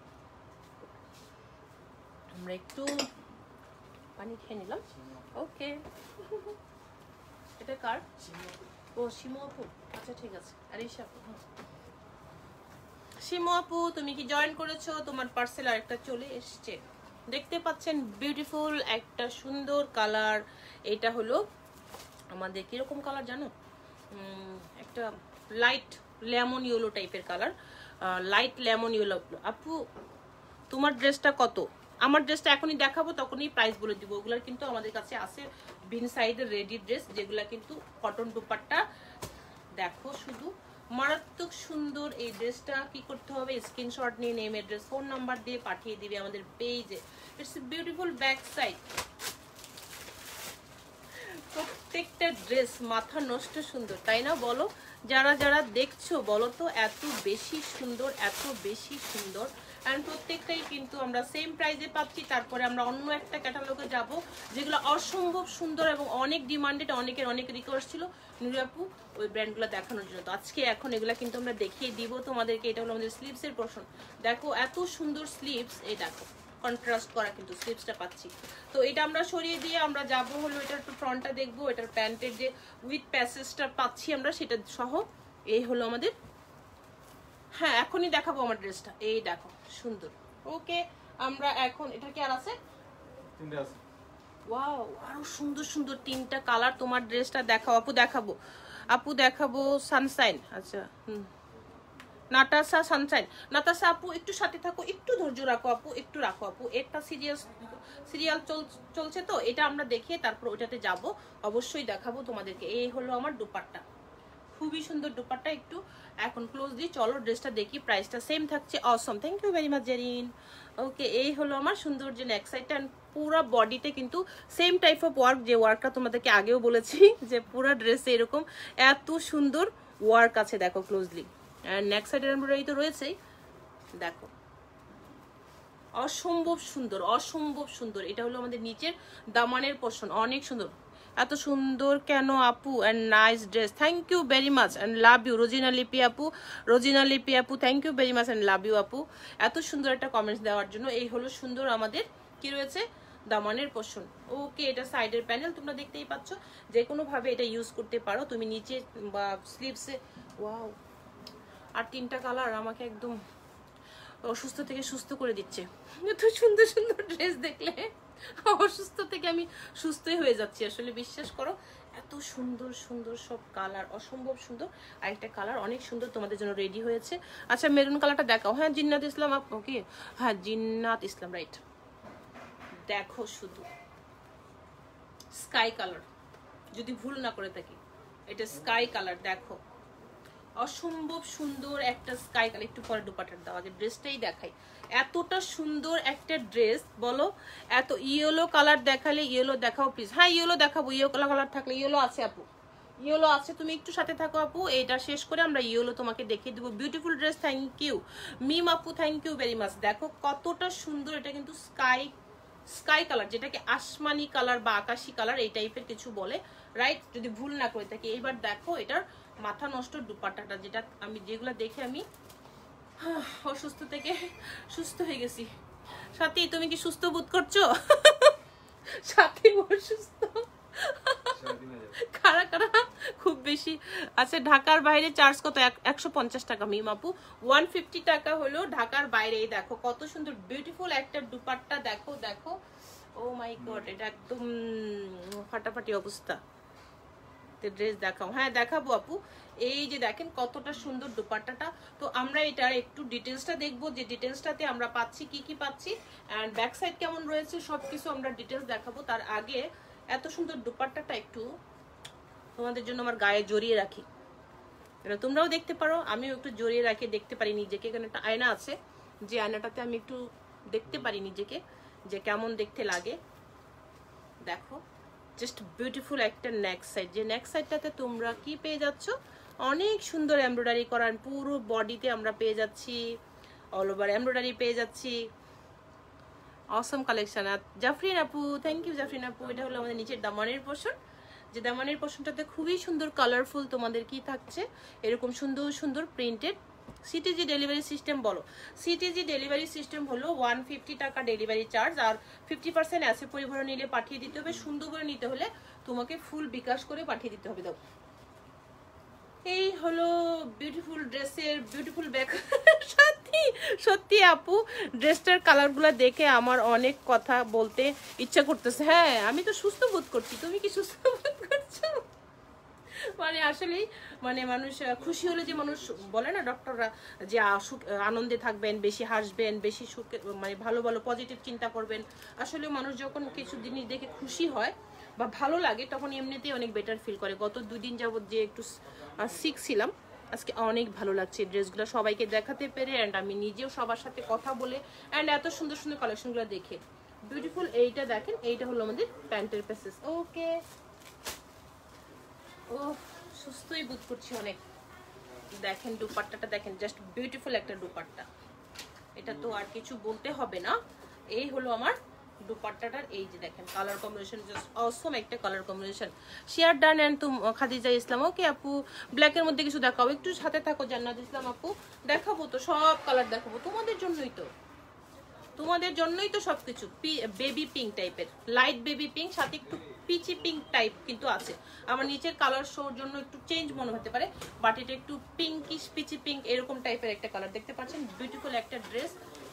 [SPEAKER 1] আমরা একটু পানি খেয়ে নিলাম। ওকে এটা কার? ও শিমু আপু, আচ্ছা ঠিক আছে। আর ঈশা আপু, শিমু আপু তুমি কি জয়েন করেছো? তোমার পার্সেল আরেকটা চলে এসছে, দেখতে পাচ্ছেন বিউটিফুল একটা সুন্দর কালার। এটা হলো আমাদের কিরকম কালার জানো, একটা লাইট লেমন ইয়েলো টাইপের কালার, লাইট লেমন ইয়েলো। আপু তোমার ড্রেসটা কত? আমার ড্রেসটা এখনই দেখাবো, তখনই প্রাইস বলে দিব। ওগুলার কিন্তু আমাদের কাছে আছে বিন সাইডের রেডি ড্রেস, যেগুলা কিন্তু কটন দুপাট্টা। দেখো শুধু মারাত্মক সুন্দর এই ড্রেসটা। কি করতে হবে, স্ক্রিনশট নিয়ে নেম অ্যাড্রেস ফোন নাম্বার দিয়ে পাঠিয়ে দিবে আমাদের পেজে। It's a beautiful back side. প্রত্যেকটা ড্রেস মাথা নষ্ট সুন্দর, তাই না বলো? যারা যারা দেখছো বলো তো, এত বেশি সুন্দর, এত বেশি সুন্দর। অ্যান্ড প্রত্যেকটাই কিন্তু আমরা সেম প্রাইসে পাচ্ছি। তারপরে আমরা অন্য একটা ক্যাটালগে যাব যেগুলো অসম্ভব সুন্দর এবং অনেক ডিমান্ডেড, অনেকের অনেক রিকোয়েস্ট ছিল নুরি আপু ওই ব্র্যান্ডগুলো দেখানোর জন্য। তো আজকে এখন এগুলো কিন্তু আমরা দেখিয়ে দিব তোমাদেরকে। এটা হলো আমাদের স্লিভসের পোর্শন। দেখো এত সুন্দর স্লিভস, এই দেখো কন্ট্রাস্ট করা কিন্তু স্লিভসটা পাচ্ছি। তো এটা আমরা সরিয়ে দিয়ে আমরা যাব হলো এটার একটু ফ্রন্টটা দেখবো। এটার প্যান্টের যে উইথ প্যাসেজটা পাচ্ছি আমরা সেটা সহ। এই হলো আমাদের, হ্যাঁ এখনই দেখাবো আমার ড্রেসটা। এই দেখো সুন্দর। ওকে আমরা এখন, এটা কি আর আছে? ওয়াও আরো সুন্দর সুন্দর তিনটা কালার। তোমার ড্রেসটা দেখাও আপু। দেখাবো আপু, দেখাবো সানশাইন। আচ্ছা নাটাসা সানশাইন। নাটাসা আপু একটু সাথে থাকো, একটু ধৈর্য রাখো আপু, একটু রাখো আপু। একটা সিরিয়াল চলছে তো, এটা আমরা দেখে তারপর ওটাতে যাব। অবশ্যই দেখাবো তোমাদেরকে। এই হলো আমার দুপাট্টা, খুবই সুন্দর দুপাট্টা। একটু এখন ক্লোজ দিয়ে চলো ড্রেসটা দেখি। প্রাইসটা সেম থাকছে। Awesome, thank you very much Jerin. Okay এই হলো আমার সুন্দর যে নেক সাইডটা। পুরা বডিতে কিন্তু সেম টাইপ অফ ওয়ার্ক, যে ওয়ার্কটা তোমাদেরকে আগেও বলেছি যে পুরা ড্রেসে এরকম এত সুন্দর ওয়ার্ক আছে। দেখো ক্লোজলি, আর নেক সাইডের এমব্রয়ডারি তো রয়েছেই। দেখো অসম্ভব সুন্দর, অসম্ভব সুন্দর। এটা হলো আমাদের নিচের দামানের পোর্শন, অনেক সুন্দর। এত সুন্দর কেন আপু, and nice dress, thank you very much and love you. Rozina Lipi আপু, রোজিনা লিপি আপু thank you very much and love you আপু, এত সুন্দর একটা কমেন্টস দেওয়ার জন্য। এই হলো সুন্দর আমাদের কি রয়েছে দামানের পোর্শন। ওকে এটা সাইডের প্যানেল, তোমরা দেখতেই পাচ্ছ। যে কোনো ভাবে এটা ইউজ করতে পারো তুমি নিচে বা স্লিভসে। ওয়াও আর তিনটা কালার আমাকে একদম অসুস্থ থেকে সুস্থ করে দিচ্ছে। এত সুন্দর সুন্দর ড্রেস দেখলে অসুস্থ থেকে আমি সুস্থই হয়ে যাচ্ছি আসলে, বিশ্বাস করো। এত সুন্দর সুন্দর সব কালার, অসম্ভব সুন্দর। আর একটা কালার অনেক সুন্দর তোমাদের জন্য রেডি হয়েছে। আচ্ছা মেরুন কালারটা দেখাও। হ্যাঁ জিন্নাত ইসলাম আপ, ওকে হ্যাঁ জিন্নাত ইসলাম, রাইট। দেখো শুধু স্কাই কালার, যদি ভুল না করে থাকি এটা স্কাই কালার। দেখো অসম্ভব সুন্দর একটা স্কাই কালার। একটু পরে দুপাটার দাও, আগে ড্রেসটাই দেখাই। এতটা সুন্দর একটা ড্রেস বলো। এত ইয়েলো কালার দেখালে, ইয়েলো দেখাও প্লিজ। হ্যাঁ ইয়েলো দেখাবো, ইয়েলো কালার থাকলে। ইয়েলো আছে আপু, ইয়েলো আছে, তুমি একটু সাথে থাকো আপু। এটা শেষ করে আমরা ইয়েলো তোমাকে দেখিয়ে দেবো। Beautiful dress, thank you Mim আপু, থ্যাংক ইউ ভেরি মাচ। দেখো কতটা সুন্দর। এটা কিন্তু স্কাই কালার, যেটাকে আসমানি কালার বা আকাশি কালার এই টাইপের কিছু বলে, রাইট, যদি ভুল না করে থাকি। এইবার দেখো এটার মাথা নষ্ট দুপাট্টাটা, যেটা আমি যেগুলো দেখে আমি অসুস্থ থেকে সুস্থ হয়ে গেছি। সাথী তুমি কি সুস্থ বোধ করছো? সাথী অসুস্থ, কারা কারা খুব বেশি। আচ্ছা ঢাকার বাইরে চার্জ কত? 150 টাকা মিম আপু। 150 টাকা হলো ঢাকার বাইরে। দেখো কত সুন্দর বিউটিফুল একটা দুপাট্টা। দেখো দেখো, ও মাই গড, এটা একদম ফাটাফাটি অবস্থা। ড্রেস দেখাও। হ্যাঁ দেখাবো আপু। এই যে দেখেন কতটা সুন্দর দুপাট্টাটা। তো আমরা এটার একটু ডিটেলসটা দেখবো, যে ডিটেলসটাতে আমরা পাচ্ছি কি কি পাচ্ছি, এন্ড ব্যাক সাইড কেমন রয়েছে, সবকিছু আমরা ডিটেলস দেখাবো। তার আগে এত সুন্দর দুপাট্টাটা একটু তোমাদের জন্য আমার গায়ে জড়িয়ে রাখি, তোমরাও দেখতে পারো, আমিও একটু জড়িয়ে রাখি, দেখতে পারি নিজেকে। এখানে একটা আয়না আছে, যে আয়নাটাতে আমি একটু দেখতে পারি নিজেকে যে কেমন দেখতে লাগে। দেখো জাস্ট বিউটিফুল একটা নেক সাইড, যে নেক সাইডটাতে তোমরা কি পেয়ে যাচ্ছ, অনেক সুন্দর এমব্রয়ডারি করা। পুরো বডিতে আমরা পেয়ে যাচ্ছি অল ওভার এমব্রয়ডারি পেয়ে যাচ্ছি। অসম কালেকশন। জাফরিন আপু, থ্যাংক ইউ জাফরিন আপু। এটা হলো আমাদের নিচের দামানের পোর্শন, যে দামানের পোর্শনটাতে খুবই সুন্দর কালারফুল তোমাদের কি থাকছে, এরকম সুন্দর সুন্দর প্রিন্টেড। সিটিজি ডেলিভারি সিস্টেম বলো। সিটিজি ডেলিভারি সিস্টেম হলো 150 টাকা ডেলিভারি চার্জ, আর 50% অ্যাসে পরিবহন নিলে পাঠিয়ে দিতে হবে। সুন্দর করে নিতে হলে তোমাকে ফুল বিকাশ করে পাঠিয়ে দিতে হবে। দাও এই হলো বিউটিফুল ড্রেসের বিউটিফুল ব্যাগ। সত্যি সত্যি আপু ড্রেসটার কালারগুলো দেখে আমার অনেক কথা বলতে ইচ্ছা করতেছে। হ্যাঁ আমি তো সুস্থ বোধ করছি, তুমি কি সুস্থ বোধ করছো? মানে আসলেই মানে মানুষ খুশি হলে যে মানুষ বলে না ডক্টররা যে আনন্দে থাকবেন, বেশি হাসবেন, বেশি সুখে মানে ভালো ভালো পজিটিভ চিন্তা করবেন। আসলে মানুষ যখন কিছু জিনিস দেখে খুশি হয় বা ভালো লাগে তখন এমনিতেই অনেক বেটার ফিল করে। গত 2 দিন যাবত যে একটু সিক ছিলাম, আজকে অনেক ভালো লাগছে ড্রেসগুলো সবাইকে দেখাতে পেরে, অ্যান্ড আমি নিজেও সবার সাথে কথা বলে, অ্যান্ড এত সুন্দর সুন্দর কালেকশনগুলো দেখে বিউটিফুল। এইটা দেখেন, এইটা হলো আমাদের প্যান্টের পিসেস। ওকে ও সুস্থই বোধ করছি অনেক। দেখেন দুপাট্টাটা দেখেন, জাস্ট বিউটিফুল একটা দুপাট্টা, এটা তো আর কিছু বলতে হবে না। এই হলো আমার দুপাট্টাটার এই যে দেখেন কালার কম্বিনেশন, জাস্ট অসম একটা colour combination. Share done and তুম খাদিজা ইসলাম। ওকে আপু ব্ল্যাকের মধ্যে কিছু দেখাও, একটু সাথে থাকো জান্নাত ইসলাম আপু। দেখাবো তো, সব কালার দেখাবো, তোমাদের জন্যই তো, তোমাদের জন্যই তো সবকিছু। বেবি পিঙ্ক টাইপের, লাইট বেবি পিঙ্ক, সাথে একটু পিচি পিঙ্ক টাইপ কিন্তু আছে। আমার নিচের কালার শোর জন্য একটু চেঞ্জ মনে হতে পারে, বাট এটা একটু পিঙ্কিশ পিচি পিঙ্ক এরকম টাইপের একটা কালার। দেখতে পাচ্ছেন বিউটিফুল একটা ড্রেস,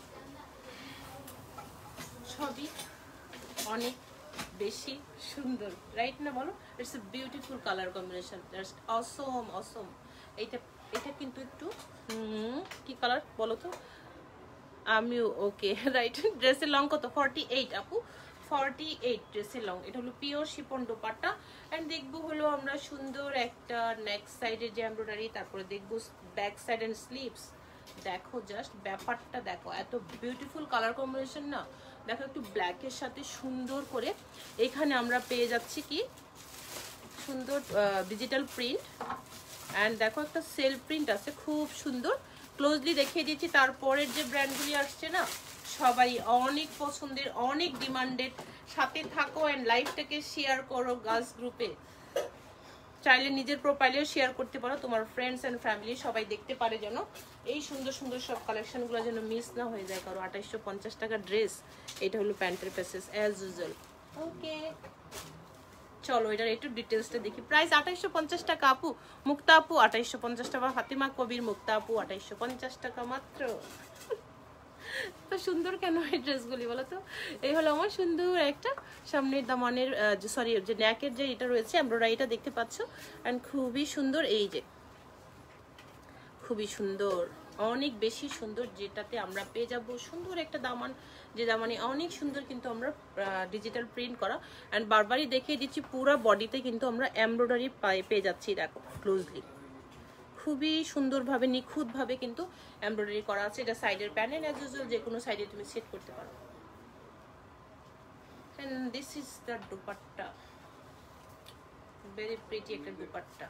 [SPEAKER 1] সবই অনেক বেশি সুন্দর, রাইট না বলো? It's a beautiful colour combination, just awesome awesome. এইটা এটা কিন্তু একটু কি কালার বলো তো? আমিও ওকে রাইট। ড্রেসের লং কত? 48 আপু, 48 ড্রেসের লং। এটা হলো পিওর শিপন দোপাট্টা। এন্ড দেখবো হলো আমরা সুন্দর একটা নেক সাইডে যে এমব্রয়ডারি, তারপরে দেখবো ব্যাক সাইড এন্ড স্লিভস। দেখো জাস্ট ব্যাপারটা দেখো, এত বিউটিফুল কালার কম্বিনেশন না। দেখো একটু ব্ল্যাকের সাথে সুন্দর করে এখানে আমরা পেয়ে যাচ্ছি কি সুন্দর ডিজিটাল প্রিন্ট, অ্যান্ড দেখো একটা সেলফ প্রিন্ট আছে খুব সুন্দর। ক্লোজলি দেখিয়ে দিচ্ছি। তারপরের যে ব্র্যান্ডগুলি আসছে না সবাই অনেক পছন্দের, অনেক ডিমান্ডেড। সাথে থাকো অ্যান্ড লাইভটাকে শেয়ার করো গার্লস গ্রুপে, চাইলে নিজের প্রোফাইলেও শেয়ার করতে পারো, তোমার ফ্রেন্ডস অ্যান্ড ফ্যামিলি সবাই দেখতে পারে, যেন এই সুন্দর সুন্দর সব কালেকশনগুলো যেন মিস না হয়ে যায় কারো। 2850 টাকা ড্রেস, এটা হলো প্যান্টের প্যাসেস অ্যাজ ইউজুয়াল। ওকে চলো এটার একটু ডিটেলসটা দেখি। প্রাইস 2850 টাকা আপু, মুক্তা আপু 2850 টাকা, ফাতিমা কবির মুক্তা আপু 2850 টাকা মাত্র। তো সুন্দর কেন এই ড্রেসগুলি বলো তো? এই হলো আমার সুন্দর একটা সামনের দামানের সরি যে নেকের যে এটা রয়েছে এমব্রয়ডারিটা দেখতে পাচ্ছ, অ্যান্ড খুবই সুন্দর। এই যে খুবই সুন্দর, অনেক বেশি সুন্দর, যেটাতে আমরা পেয়ে যাবো সুন্দর একটা দামান, যে দামানে অনেক সুন্দর কিন্তু আমরা ডিজিটাল প্রিন্ট করা। অ্যান্ড বারবারই দেখিয়ে দিচ্ছি পুরো বডিতে কিন্তু আমরা এমব্রয়ডারি পেয়ে যাচ্ছি। দেখো ক্লোজলি খুবই সুন্দরভাবে নিখুঁতভাবে কিন্তু এমব্রয়ডারি করা আছে। এটা সাইডের প্যানেল অ্যাজ ইউজুয়াল, যে কোনো সাইডে তুমি সেট করতে পারো। And this is the dupatta, very pretty একটা দুপাট্টা।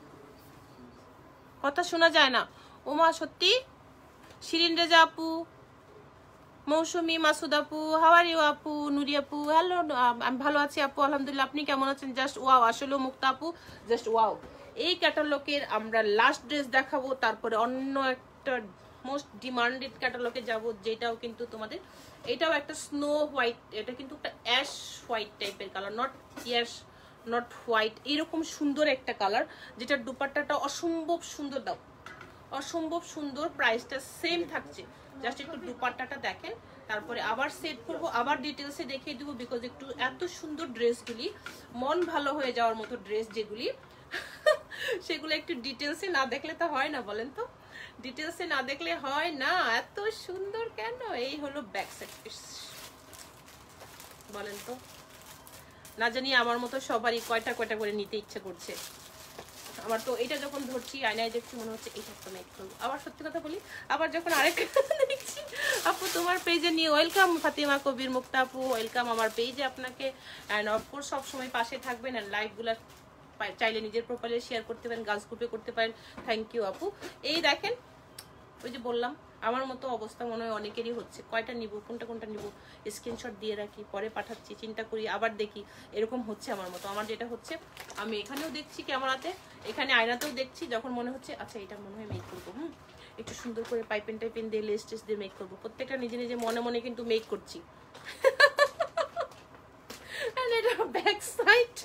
[SPEAKER 1] কথা শোনা যায় না ওমা সত্যি। শিরিন রেজা আপু, মৌসুমী, মাসুদ আপু, হাউ আর ইউ আপু, নুরি আপু, হ্যালো আমি ভালো আছি আপু আলহামদুলিল্লাহ, আপনি কেমন আছেন? জাস্ট ওয়াও, আসলে মুক্তা আপু জাস্ট ওয়াও। এই ক্যাটালগের আমরা লাস্ট ড্রেস দেখাবো, তারপরে অন্য একটা মোস্ট ডিমান্ডেড ক্যাটালগে যাব, যেটাও কিন্তু তোমাদের, এটাও একটা স্নো হোয়াইট, এটা কিন্তু একটা অ্যাশ হোয়াইট টাইপের colour, not ash not white, এরকম সুন্দর একটা কালার, যেটার দুপাট্টাটা অসম্ভব সুন্দর। দাও অসম্ভব সুন্দর, প্রাইসটা সেম থাকছে, জাস্ট একটু দুপাট্টাটা দেখেন, তারপরে আবার সেট করবো, আবার ডিটেলসে দেখিয়ে দিব, বিকজ একটু এত সুন্দর ড্রেসগুলি, মন ভালো হয়ে যাওয়ার মতো ড্রেস যেগুলি সেগুলো একটু ডিটেলসে না দেখলে তো হয় না, বলেন তো? ডিটেলসে না দেখলে হয় না, এত সুন্দর কেন? এই হলো ব্যাক সাইড পিস, বলেন তো? না জানি আমার মতো সবারই কয়টা কয়টা করে নিতে ইচ্ছে করছে। আমার তো এটা যখন ধরছি আয়নায় দেখছি মনে হচ্ছে এটা তো মেক করবো। আবার সত্যি কথা বলি, আবার যখন আরেক দেখছি, আপু তোমার পেজে নিয়ে ওয়েলকাম, ফাতিমা কবির মুক্তা আপু ওয়েলকাম আমার পেজে আপনাকে। অ্যান্ড অফকোর্স সবসময় পাশে থাকবেন, অ্যান্ড লাইভগুলো চাইলে নিজের প্রোফাইলে শেয়ার করতে পারেন, গার্লস গ্রুপে করতে পারেন। থ্যাংক ইউ আপু। এই দেখেন, ওই যে বললাম আমার মতো অবস্থা মনে হয় অনেকেরই হচ্ছে, কয়টা নিব, কোনটা কোনটা নিব, স্ক্রিনশট দিয়ে রাখি, পরে পাঠাচ্ছি, চিন্তা করি, আবার দেখি, এরকম হচ্ছে আমার মতো। আমার যেটা হচ্ছে, আমি এখানেও দেখছি ক্যামেরাতে, এখানে আয়নাতেও দেখছি, যখন মনে হচ্ছে আচ্ছা এটা মনে হয় মেক করবো, একটু সুন্দর করে পাইপেন টাইপেন দিয়ে লেস টেস দিয়ে মেক করবো, প্রত্যেকটা নিজে নিজে মনে মনে কিন্তু মেক করছি। এটা ব্যাক সাইড,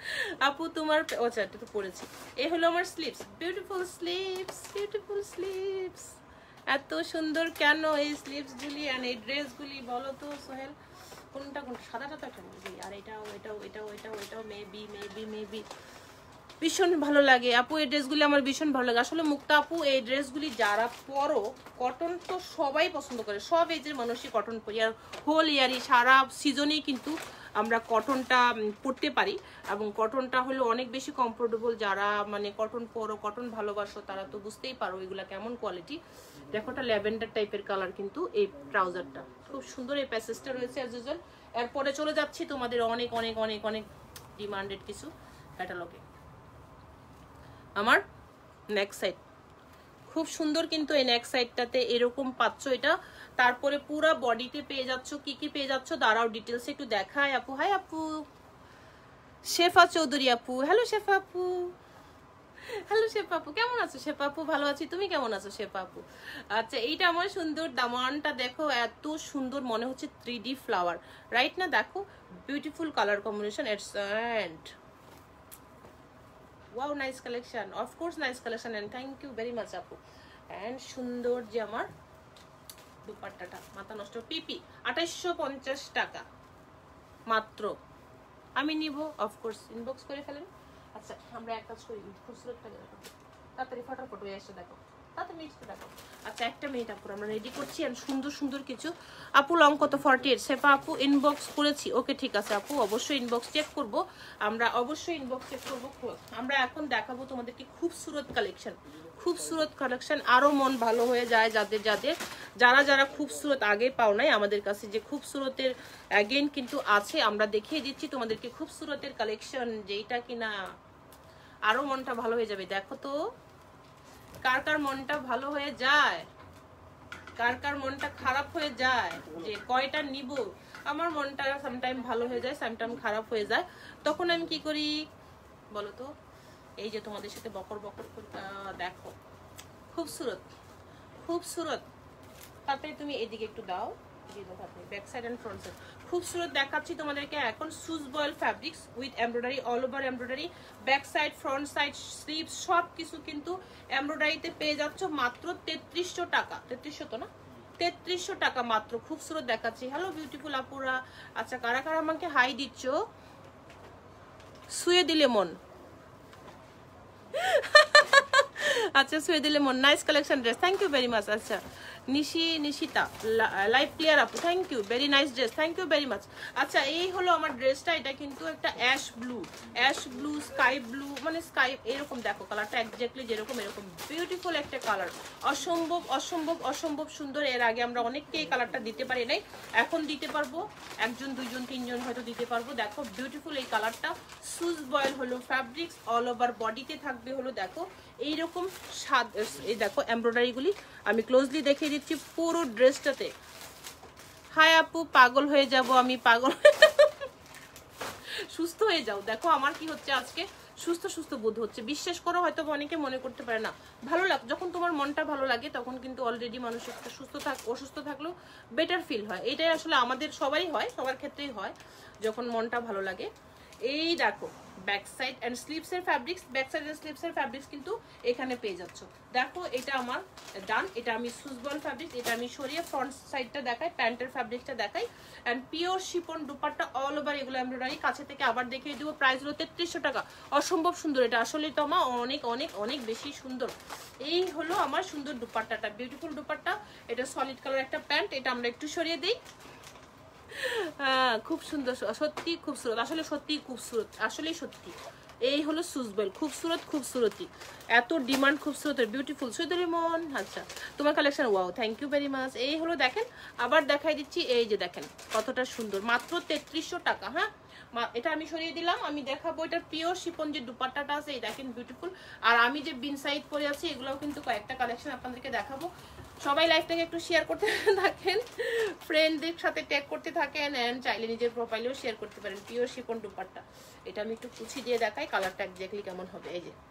[SPEAKER 1] আপু তোমার আচ্ছা এটা তো পড়েছি। এই হলো আমার sleeves, beautiful sleeves, beautiful sleeves. এত সুন্দর কেন এই স্লিভস গুলি আর এই ড্রেস গুলি বলো তো সোহেল? কোনটা কোনটা? সাদাটা তো একটা মেবি, আর এটাও এটাও এটাও এটাও এটাও মেবি মেবি মেবি। ভীষণ ভালো লাগে আপু এই ড্রেসগুলি, আমার ভীষণ ভালো লাগে আসলে। মুক্তা আপু এই ড্রেসগুলি যারা পরো, কটন তো সবাই পছন্দ করে, সব এজের মানুষই কটন পরি, আর হোল ইয়ারই সারা সিজনেই কিন্তু আমরা কটনটা পরতে পারি, এবং কটনটা হলো অনেক বেশি কমফোর্টেবল। যারা মানে কটন পরো, কটন ভালোবাসো, তারা তো বুঝতেই পারো এগুলা কেমন কোয়ালিটি। দেখো একটা ল্যাভেন্ডার টাইপের কালার কিন্তু এই ট্রাউজারটা, খুব সুন্দর এই প্যাসেজটা রয়েছে অ্যাজ ইউজুয়াল। এরপরে চলে যাচ্ছি তোমাদের অনেক অনেক অনেক অনেক ডিমান্ডেড কিছু ক্যাটালগে। আমার নেক সাইড খুব সুন্দর, কিন্তু এই নেক সাইডটাতে এরকম পাচ্ছ এটা। তারপরে পুরো বডিতে পেয়ে যাচ্ছ কি কি পেয়ে যাচ্ছ, দাঁড়াও ডিটেলস একটু দেখায় আপু। হাই আপু, শেফা চৌধুরী আপু, হ্যালো শেফা আপু, হ্যালো শেফা আপু, কেমন আছো শেফা আপু? ভালো আছি, তুমি কেমন আছো শেফা আপু? আচ্ছা এইটা আমার সুন্দর দামানটা দেখো, এত সুন্দর মনে হচ্ছে 3D ফ্লাওয়ার, রাইট না? দেখো beautiful colour combination, it's and wow, nice collection, of course nice collection, and thank you very much আপু। and সুন্দর যে আমার দুপাট্টাটা, মাথা নষ্ট পিপি 2850 টাকা মাত্র। আমি নিব, of course ইনবক্স করে ফেলেন। আচ্ছা আমরা এক কাজ করি, খুচরোটা দেখো তাড়াতাড়ি, ফটাফট হয়ে এসে দেখো, তাড়াতাড়ি মিক্স দেখো। আচ্ছা একটা মিনিট আপু, আমরা রেডি করছি। আর সুন্দর সুন্দর কিছু আপু, লং কত? 48। সেফা আপু ইনবক্স করেছি, ওকে ঠিক আছে আপু, অবশ্যই ইনবক্স চেক করব আমরা, অবশ্যই ইনবক্স চেক করব। আমরা এখন দেখাবো তোমাদেরকে খুবসুরত কালেকশন, খুবসুরত কালেকশন। আরো মন ভালো হয়ে যায় যাদের যাদের, যারা যারা খুবসুরত আগে পাও নাই আমাদের কাছে, যে খুবসুরতের অ্যাগেন কিন্তু আছে। আমরা দেখিয়ে দিচ্ছি তোমাদেরকে খুবসুরতের কালেকশন, যেটা কিনা আরো মনটা ভালো হয়ে যাবে। দেখো তো কার কার মনটা ভালো হয়ে যায়, কার কার মনটা খারাপ হয়ে যায়, যে কয়টা নিব। আমার মনটা সামটাইম ভালো হয়ে যায়, সামটাইম খারাপ হয়ে যায়। তখন আমি কি করি বলো তো, এই যে তোমাদের সাথে বকর বকর দেখো খুবসুরত, খুবসুরত। তারপরে তুমি এদিকে একটু দাও, back side and front side খুবসুরত দেখাচ্ছি তোমাদেরকে এখন। Swiss voile fabrics with embroidery, all over embroidery, back side front side sleeve সব কিছু কিন্তু এমব্রয়ডারিতে পেয়ে যাচ্ছ মাত্র 3300 টাকা। 3300 তো না, 3300 টাকা মাত্র। খুবসুরত দেখাচ্ছি। হ্যালো বিউটিফুল আপুরা। আচ্ছা কারা কারা আমাকে হাই দিচ্ছ, শুয়ে দিলে মন। আচ্ছা শুয়ে দিলে মন, nice collection dress, thank you very much. আচ্ছা নিশিতা লাইভ ক্লিয়ার আপু, thank you, very nice dress, thank you very much. আচ্ছা এই হলো আমার ড্রেসটা, এটা কিন্তু একটা অ্যাশ ব্লু স্কাই ব্লু, মানে স্কাই এরকম দেখো কালারটা এক্স্যাক্টলি যেরকম, এরকম বিউটিফুল একটা কালার, অসম্ভব অসম্ভব অসম্ভব সুন্দর। এর আগে আমরা অনেককে এই কালারটা দিতে পারি নাই, এখন দিতে পারবো, একজন দুইজন তিনজন হয়তো দিতে পারবো। দেখো বিউটিফুল এই কালারটা, সুজ বয়েল হলো ফ্যাব্রিক্স, অল ওভার বডিতে থাকবে হলো দেখো এইরকম স্বাদ। এই দেখো এমব্রয়ডারি গুলি আমি ক্লোজলি দেখিয়ে দিচ্ছি পুরো ড্রেসটাতে। হাই আপু, পাগল হয়ে যাব আমি, পাগল সুস্থ হয়ে যাও। দেখো আমার কি হচ্ছে আজকে, সুস্থ সুস্থ বোধ হচ্ছে, বিশ্বাস করো। হয়তো অনেকে মনে করতে পারে না, ভালো লাগ, যখন তোমার মনটা ভালো লাগে তখন কিন্তু অলরেডি মানুষ একটু অসুস্থ থাকলেও বেটার ফিল হয়। এটাই আসলে আমাদের সবাই হয়, সবার ক্ষেত্রেই হয় যখন মনটা ভালো লাগে। এই দেখো ব্যাক সাইড এন্ড স্লিভস এর fabrics, back side and sleeves এর ফ্যাব্রিক্স কিন্তু এখানে পেয়ে যাচ্ছ। দেখো এটা আমার ডান, এটা আমি সুজবল ফ্যাব্রিক্স, এটা আমি সরিয়ে ফ্রন্ট সাইডটা দেখাই, প্যান্টের ফ্যাব্রিক্সটা দেখাই, and pure chiffon dupatta all over এগুলো এমব্রয়ডারি। কাছে থেকে আবার দেখিয়ে দিব, প্রাইস হলো 3300 টাকা। অসম্ভব সুন্দর, এটা আসলে তো আমার অনেক অনেক অনেক বেশি সুন্দর। এই হলো আমার সুন্দর দুপাট্টাটা, বিউটিফুল দুপাট্টা। এটা সলিড কালার একটা প্যান্ট, এটা আমরা একটু সরিয়ে দিই। হ্যাঁ খুব সুন্দর, সত্যি খুবসুরত, আসলে সত্যি খুবসুরত, আসলেই সত্যি। এই হলো সুজবেল, খুবসুরত খুবসুরতি, এত ডিমান্ড খুবসুরতের, বিউটিফুল সুইদুরি মন। আচ্ছা তোমার collection wow, thank you very much. এই হলো দেখেন, আবার দেখাই দিচ্ছি, এই যে দেখেন কতটা সুন্দর, মাত্র 3300 টাকা। হ্যাঁ এটা আমি সরিয়ে দিলাম, আমি দেখাবো এটার পিওর শিফন যে দুপাট্টাটা আছে, এই দেখেন বিউটিফুল। আর আমি যে বিন সাইড পরে আছি এগুলোও কিন্তু কয়েকটা কালেকশন আপনাদেরকে দেখাবো। সবাই লাইভটাকে একটু শেয়ার করতে থাকেন, ফ্রেন্ডদের সাথে ট্যাগ করতে থাকেন, এন্ড চাইলে নিজের প্রোফাইলেও শেয়ার করতে পারেন। পিওর শিফন দুপাট্টা, এটা আমি একটু কুচি দিয়ে দেখাই কালারটা এক্স্যাক্টলি কেমন হবে। এই যে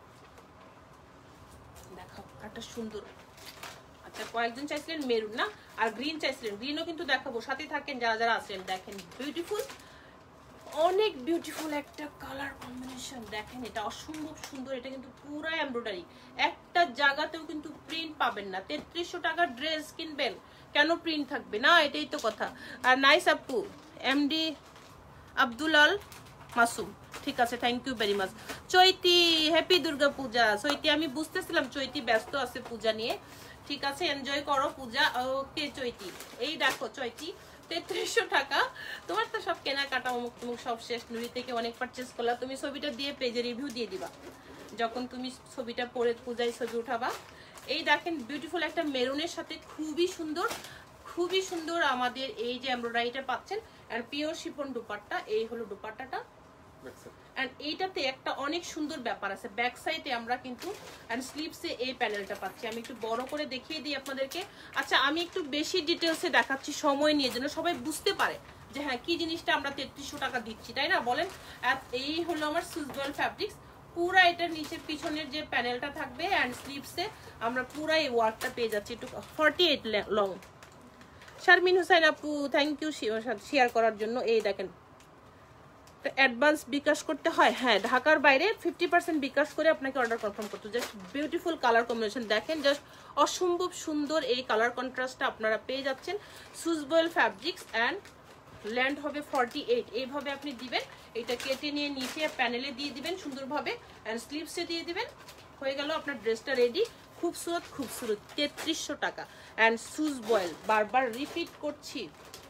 [SPEAKER 1] দেখো একটা সুন্দর। আচ্ছা কয়েকজন চাইছিলেন মেরুন না, আর গ্রিন চাইছিলেন, গ্রিনও কিন্তু দেখাবো, সাথে থাকেন যারা যারা আছেন। দেখেন বিউটিফুল, অনেক বিউটিফুল একটা কালার কম্বিনেশন, দেখেন এটা অসম্ভব সুন্দর। এটা কিন্তু পুরো এমব্রয়ডারি, একটা জায়গাতেও কিন্তু প্রিন্ট পাবেন না। 3300 টাকার ড্রেস কিনবেন, কেন প্রিন্ট থাকবে না? এটাই তো কথা। আর নাইস আপু, এমডি আব্দুল আল মাসুম, ঠিক আছে, thank you very much. Chaiti, happy Durga Puja. Chaiti, আমি বুঝতেছিলাম চৈতি ব্যস্ত আছে পূজা নিয়ে, ঠিক আছে, এনজয় করো পূজা। ওকে চৈতি, এই দেখো চৈতি 3300 টাকা। তোমার তো সব কেনাকাটা অমুক তুমুক সব শেষ, নুরি থেকে অনেক পারচেস করলা। তুমি ছবিটা দিয়ে পেজে রিভিউ দিয়ে দিবা যখন তুমি ছবিটা পরে পূজায় ছবি উঠাবা। এই দেখেন বিউটিফুল একটা মেরুনের সাথে খুবই সুন্দর, খুবই সুন্দর আমাদের এই যে এমব্রয়ডারিটা পাচ্ছেন। আর পিওর শিফন দুপাট্টা, এই হলো দুপাট্টাটা। এন্ড এইটাতে একটা অনেক সুন্দর ব্যাপার আছে, ব্যাক সাইডে আমরা কিন্তু এন্ড স্লিভসে এই প্যানেলটা পাচ্ছি। আমি একটু বড় করে দেখিয়ে দিই আপনাদেরকে। আচ্ছা, আমি একটু বেশি ডিটেলসে দেখাচ্ছি সময় নিয়ে, যেন সবাই বুঝতে পারে যে হ্যাঁ কি জিনিসটা আমরা 3300 টাকা দিচ্ছি, তাই না বলেন? এই হলো আমার সুইসবল ফ্যাব্রিক্স। পুরা এটার নিচের পিছনের যে প্যানেলটা থাকবে এন্ড স্লিভসে আমরা পুরা এই ওয়ার্কটা পেয়ে যাচ্ছি। একটু 48 লং। শারমিন হুসাইন আপু, থ্যাংক ইউ শেয়ার করার জন্য। এই দেখেন, অ্যাডভান্স বিকাশ করতে হয়, হ্যাঁ ঢাকার বাইরে 50% বিকাশ করে আপনাকে অর্ডার কনফার্ম করতে। জাস্ট বিউটিফুল কালার কম্বিনেশন দেখেন, জাস্ট অসম্ভব সুন্দর এই কালার কন্ট্রাস্টটা আপনারা পেয়ে যাচ্ছেন। সুইসবল ফ্যাব্রিক্স অ্যান্ড ল্যান্ড হবে 48, এইভাবে আপনি দিবেন। এটা কেটে নিয়ে নিচে প্যানেলে দিয়ে দিবেন সুন্দরভাবে অ্যান্ড স্লিভসে দিয়ে দিবেন, হয়ে গেল আপনার ড্রেসটা রেডি। খুবসুরত খুবসুরত, 3300 টাকা। অ্যান্ড সুইসবল, বারবার রিপিট করছি,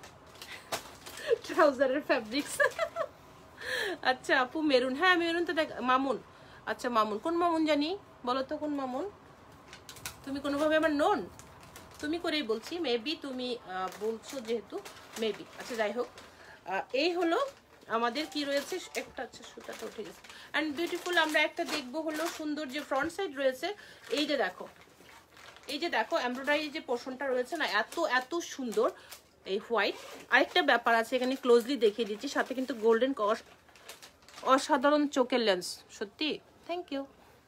[SPEAKER 1] ট্রাউজারের ফ্যাব্রিক্স। আচ্ছা আপু মেরুন, হ্যাঁ মেরুন তো দেখ, মামুন। আচ্ছা মামুন, কোন মামুন জানি বলো তো, কোন মামুন? তুমি কোনোভাবে আমার নোন, তুমি করেই বলছি, মেবি তুমি বলছো যেহেতু মেবি। আচ্ছা যাই হোক, এই হলো আমাদের কি রয়েছে একটা। আচ্ছা সুতাটা উঠে গেছে। অ্যান্ড বিউটিফুল আমরা একটা দেখবো হলো সুন্দর যে ফ্রন্ট সাইড রয়েছে। এই যে দেখো, এই যে দেখো এমব্রয়ডারি যে পোর্শনটা রয়েছে না, এত এত সুন্দর এই হোয়াইট। আরেকটা ব্যাপার আছে এখানে, ক্লোজলি দেখিয়ে দিচ্ছি, সাথে কিন্তু গোল্ডেন কস, অসাধারণ চোখের লেন্স, সত্যি থ্যাংক ইউ।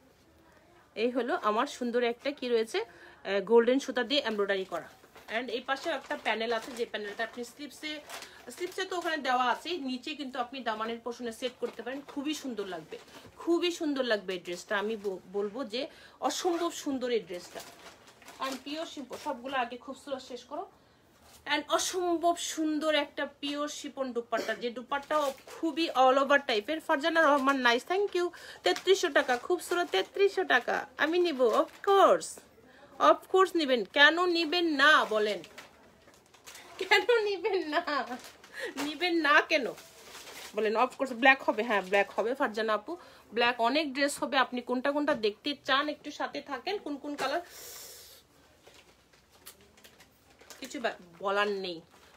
[SPEAKER 1] এই হলো আমার সুন্দর একটা কি রয়েছে, গোল্ডেন সুতা দিয়ে এমব্রয়ডারি করা। অ্যান্ড এই পাশে একটা প্যানেল আছে, যে প্যানেলটা আপনি স্লিপসে তো ওখানে দেওয়া আছে, নিচে কিন্তু আপনি দামানের পোর্শনে সেট করতে পারেন। খুবই সুন্দর লাগবে, খুবই সুন্দর লাগবে এই ড্রেসটা। আমি বলবো যে অসম্ভব সুন্দর এই ড্রেসটা। আর পিওর শিল্প সবগুলো আগে খুবসুরত শেষ করো। অ্যান্ড অসম্ভব সুন্দর একটা পিওর শিপন দুপাট্টা, যে দুপাট্টাও খুবই অল ওভার টাইপের। Farzana Rahman, nice, thank you. 3300 টাকা, খুবসুরত 3300 টাকা। আমি নিব, অফকোর্স অফকোর্স নিবেন, কেন নিবেন না বলেন? কেন নিবেন না? নিবেন না কেন বলেন? অফকোর্স ব্ল্যাক হবে, হ্যাঁ ব্ল্যাক হবে ফারজানা আপু, ব্ল্যাক অনেক ড্রেস হবে। আপনি কোনটা কোনটা দেখতে চান একটু সাথে থাকেন, কোন কোন কালার কিছু বলার নেই,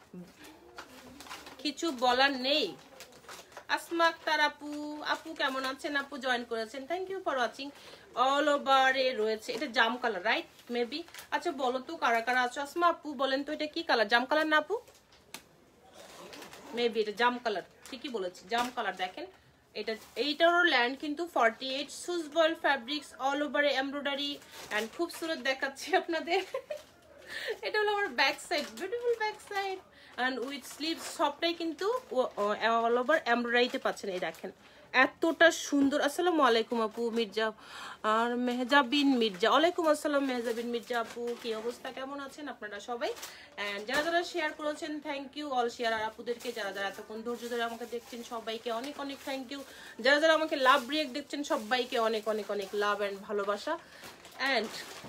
[SPEAKER 1] কিছু বলার নেই। আসমা আক্তার আপু, আপু কেমন আছেন? আপু জয়েন করেছেন, thank you for watching. All ওভারে রয়েছে, এটা জাম কালার রাইট মেবি। আচ্ছা বলো তো কারা কারা আছো? আসমা আপু বলেন তো এটা কি কালার? জাম কালার না আপু? মেবি এটা জাম কালার, ঠিকই বলেছি, জাম কালার। দেখেন এটা, এইটারও ল্যান্ড কিন্তু 48, সুইসবল ফ্যাব্রিক্স, অল ওভারে এমব্রয়ডারি অ্যান্ড খুবসুরত দেখাচ্ছি আপনাদের। এটা হলো আমার back side, beautiful back side and with sleeves, সবটাই কিন্তু অল ওভার এমব্রয়ডারিতে পাচ্ছেন। এই দেখেন এতটা সুন্দর। আসসালামু আলাইকুম আপু, মির্জা আর মেহজাবিন মির্জা। ওয়ালাইকুম আসসালাম মেহজাবিন মির্জা আপু, কি অবস্থা, কেমন আছেন আপনারা সবাই? এন্ড যারা যারা শেয়ার করেছেন থ্যাংক ইউ অল শেয়ার। আর আপুদেরকে যারা যারা এতক্ষণ ধৈর্য ধরে আমাকে দেখছেন সবাইকে অনেক অনেক থ্যাংক ইউ। যারা যারা আমাকে লাভ রিয়েক্ট দেখছেন সবাইকে অনেক অনেক অনেক লাভ এন্ড ভালোবাসা। এন্ড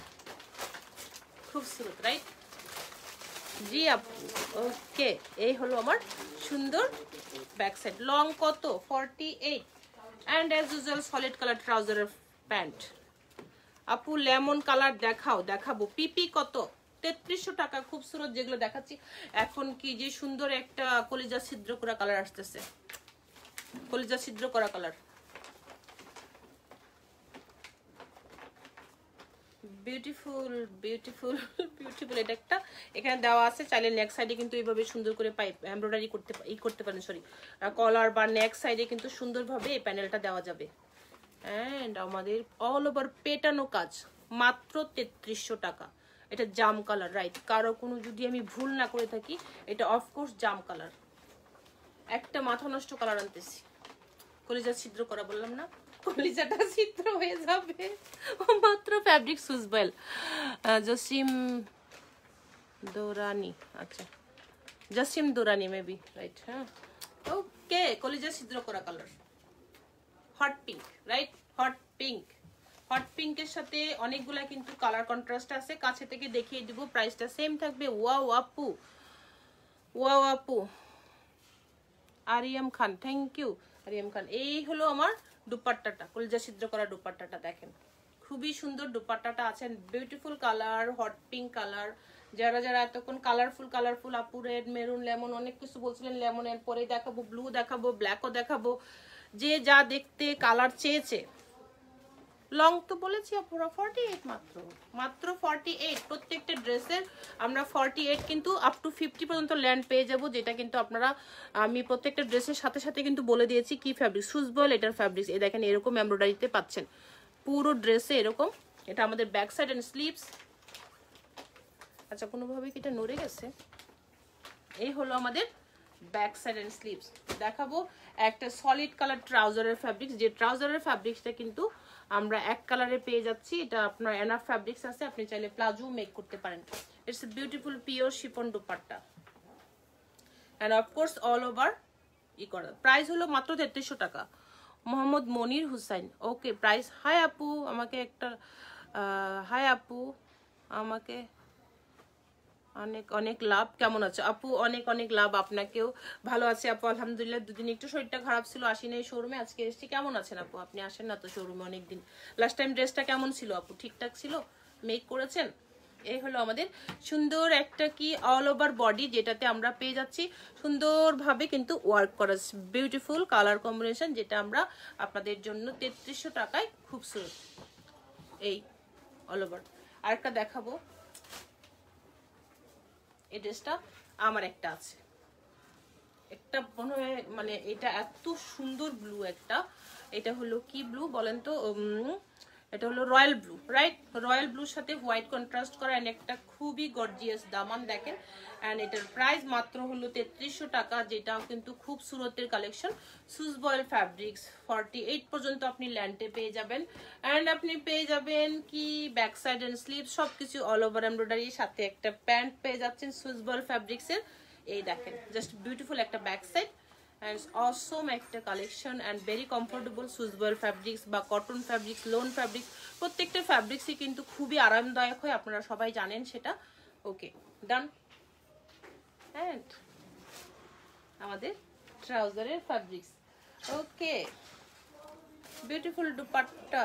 [SPEAKER 1] খুবসুরত রাইট, জি আপু, ওকে। এই হলো আমার সুন্দর ব্যাক সাইড। লং কত? 48 and as usual solid colour ট্রাউজারের প্যান্ট। আপু লেমন কালার দেখাও, দেখাবো। পিপি কত? 3300 টাকা। খুবসুরত যেগুলো দেখাচ্ছি এখন, কি যে সুন্দর একটা কলিজা ছিদ্র করা কালার আসতেছে, কলিজা ছিদ্র করা কালার, বিউটিফুল বিউটিফুল বিউটিফুল। এটা একটা এখানে দেওয়া আছে, চাইলে নেক সাইডে কিন্তু এইভাবে সুন্দর করে পাইপ এমব্রয়ডারি করতে পারেন, সরি কলার বা নেক সাইডে কিন্তু সুন্দরভাবে এই প্যানেলটা দেওয়া যাবে। অ্যান্ড আমাদের অল ওভার পেটানো কাজ, মাত্র 3300 টাকা। এটা জাম কালার রাইট, কারো কোনো যদি আমি ভুল না করে থাকি, এটা অফকোর্স জাম কালার। একটা মাথা নষ্ট কালার আনতেছি, কলিজা ছিদ্র করা বললাম না, কলিজাটা ছিদ্র হয়ে যাবে। মাত্র ফ্যাব্রিক সুজবেল, জসিম দোরানি, আচ্ছা জসিম দোরানি মেবি, রাইট? হ্যাঁ, ওকে, কলিজা ছিদ্র করা colour, hot pink, right? Hot pink, hot পিঙ্কের সাথে অনেকগুলা কিন্তু কালার কন্ট্রাস্ট আছে, কাছে থেকে দেখিয়ে দিব। প্রাইসটা সেম থাকবে। ওয়াও আপু, ওয়াও আপু, আরিয়াম খান, থ্যাংক ইউ আরিয়াম খান। এই হলো আমার দুপাট্টাটা, কলিজা ছিদ্র করা দুপাট্টাটা দেখেন, খুবই সুন্দর দুপাট্টাটা আছেন, beautiful colour, hot pink colour. যারা যারা এতক্ষণ কালারফুল কালারফুল আপু, রেড, মেরুন, লেমন অনেক কিছু বলছিলেন, লেমনের পরে দেখাবো, ব্লু দেখাবো, ব্ল্যাকও দেখাবো, যে যা দেখতে কালার চেয়েছে। লং তো বলেছি আপুরা 48, মাত্র 48। প্রত্যেকটা ড্রেসের আমরা 48 কিন্তু আপ টু 50 পর্যন্ত ল্যান্ড পেয়ে যাব, যেটা কিন্তু আপনারা, আমি প্রত্যেকটা ড্রেসের সাথে সাথে কিন্তু বলে দিয়েছি কি ফ্যাব্রিক। সুজবল এটার ফ্যাব্রিক্স, এই দেখেন এরকম এমব্রয়ডারিতে পাচ্ছেন পুরো ড্রেসে এরকম। এটা আমাদের ব্যাক সাইড এন্ড স্লিভস। আচ্ছা, কোনোভাবে কি এটা নড়ে গেছে? এই হলো আমাদের ব্যাক সাইড এন্ড স্লিভস। দেখাবো একটা সলিড কালার ট্রাউজারের ফ্যাব্রিক্স, যে ট্রাউজারের ফ্যাব্রিক্সটা কিন্তু আমরা এক কালারে পেয়ে যাচ্ছি। এটা আপনার এনাফ ফ্যাব্রিক্স আছে, আপনি চাইলে প্লাজো মেক করতে পারেন। It's a beautiful pure chiffon dupatta and of course all over ই করা। প্রাইস হলো মাত্র 3300 টাকা। Mohammad Monir Hussain, okay price. Hi আপু, আমাকে একটা হাই আপু, আমাকে অনেক অনেক লাভ। কেমন আছো আপু? অনেক অনেক লাভ আপনাকেও। ভালো আছে আপু আলহামদুলিল্লাহ। দুদিন একটু শরীরটা খারাপ ছিল, আসি নাই শোরুমে, আজকে এসেছি। কেমন আছেন আপু? আপনি আসেন না তো শোরুমে অনেকদিন। লাস্ট টাইম ড্রেসটা কেমন ছিল আপু? ঠিকঠাক ছিল? মেক করেছেন? এই হলো আমাদের সুন্দর একটা কি অল ওভার বডি, যেটাতে আমরা পেয়ে যাচ্ছি সুন্দরভাবে কিন্তু ওয়ার্ক করা, বিউটিফুল কালার কম্বিনেশন, যেটা আমরা আপনাদের জন্য 3300 টাকায় খুবসুরত। এই অল ওভার আরেকটা দেখাবো। এই ড্রেসটা আমার একটা আছে, একটা মনে হয় মানে এটা এত সুন্দর ব্লু একটা, এটা হলো কি ব্লু বলেন তো? এটা হলো রয়্যাল ব্লু, রাইট? রয়্যাল ব্লুর সাথে হোয়াইট কন্ট্রাস্ট করা, এন্ড একটা খুবই গর্জিয়াস দামান দেখেন। এন্ড এটার প্রাইস মাত্র হলো 3300 টাকা, যেটাও কিন্তু খুব সুরতের কালেকশন। সুজবয়েল ফ্যাব্রিক্স 48 পর্যন্ত আপনি ল্যান্ডে পেয়ে যাবেন। এন্ড আপনি পেয়ে যাবেন কি ব্যাক সাইড এন্ড স্লিভ সবকিছু অল ওভার এমব্রয়ডারি, সাথে একটা প্যান্ট পেয়ে যাচ্ছেন সুজবয়েল ফ্যাব্রিক্সের। এই দেখেন জাস্ট বিউটিফুল একটা ব্যাক সাইড and awesome একটা collection and very comfortable Swiss voile fabrics বা কটন ফ্যাব্রিক্স, লোন ফ্যাব্রিক্স, প্রত্যেকটা ফ্যাব্রিক্সই কিন্তু খুবই আরামদায়ক হয়, আপনারা সবাই জানেন সেটা। ওকে ডান। এন্ড আমাদের ট্রাউজারের fabrics, okay beautiful dupatta,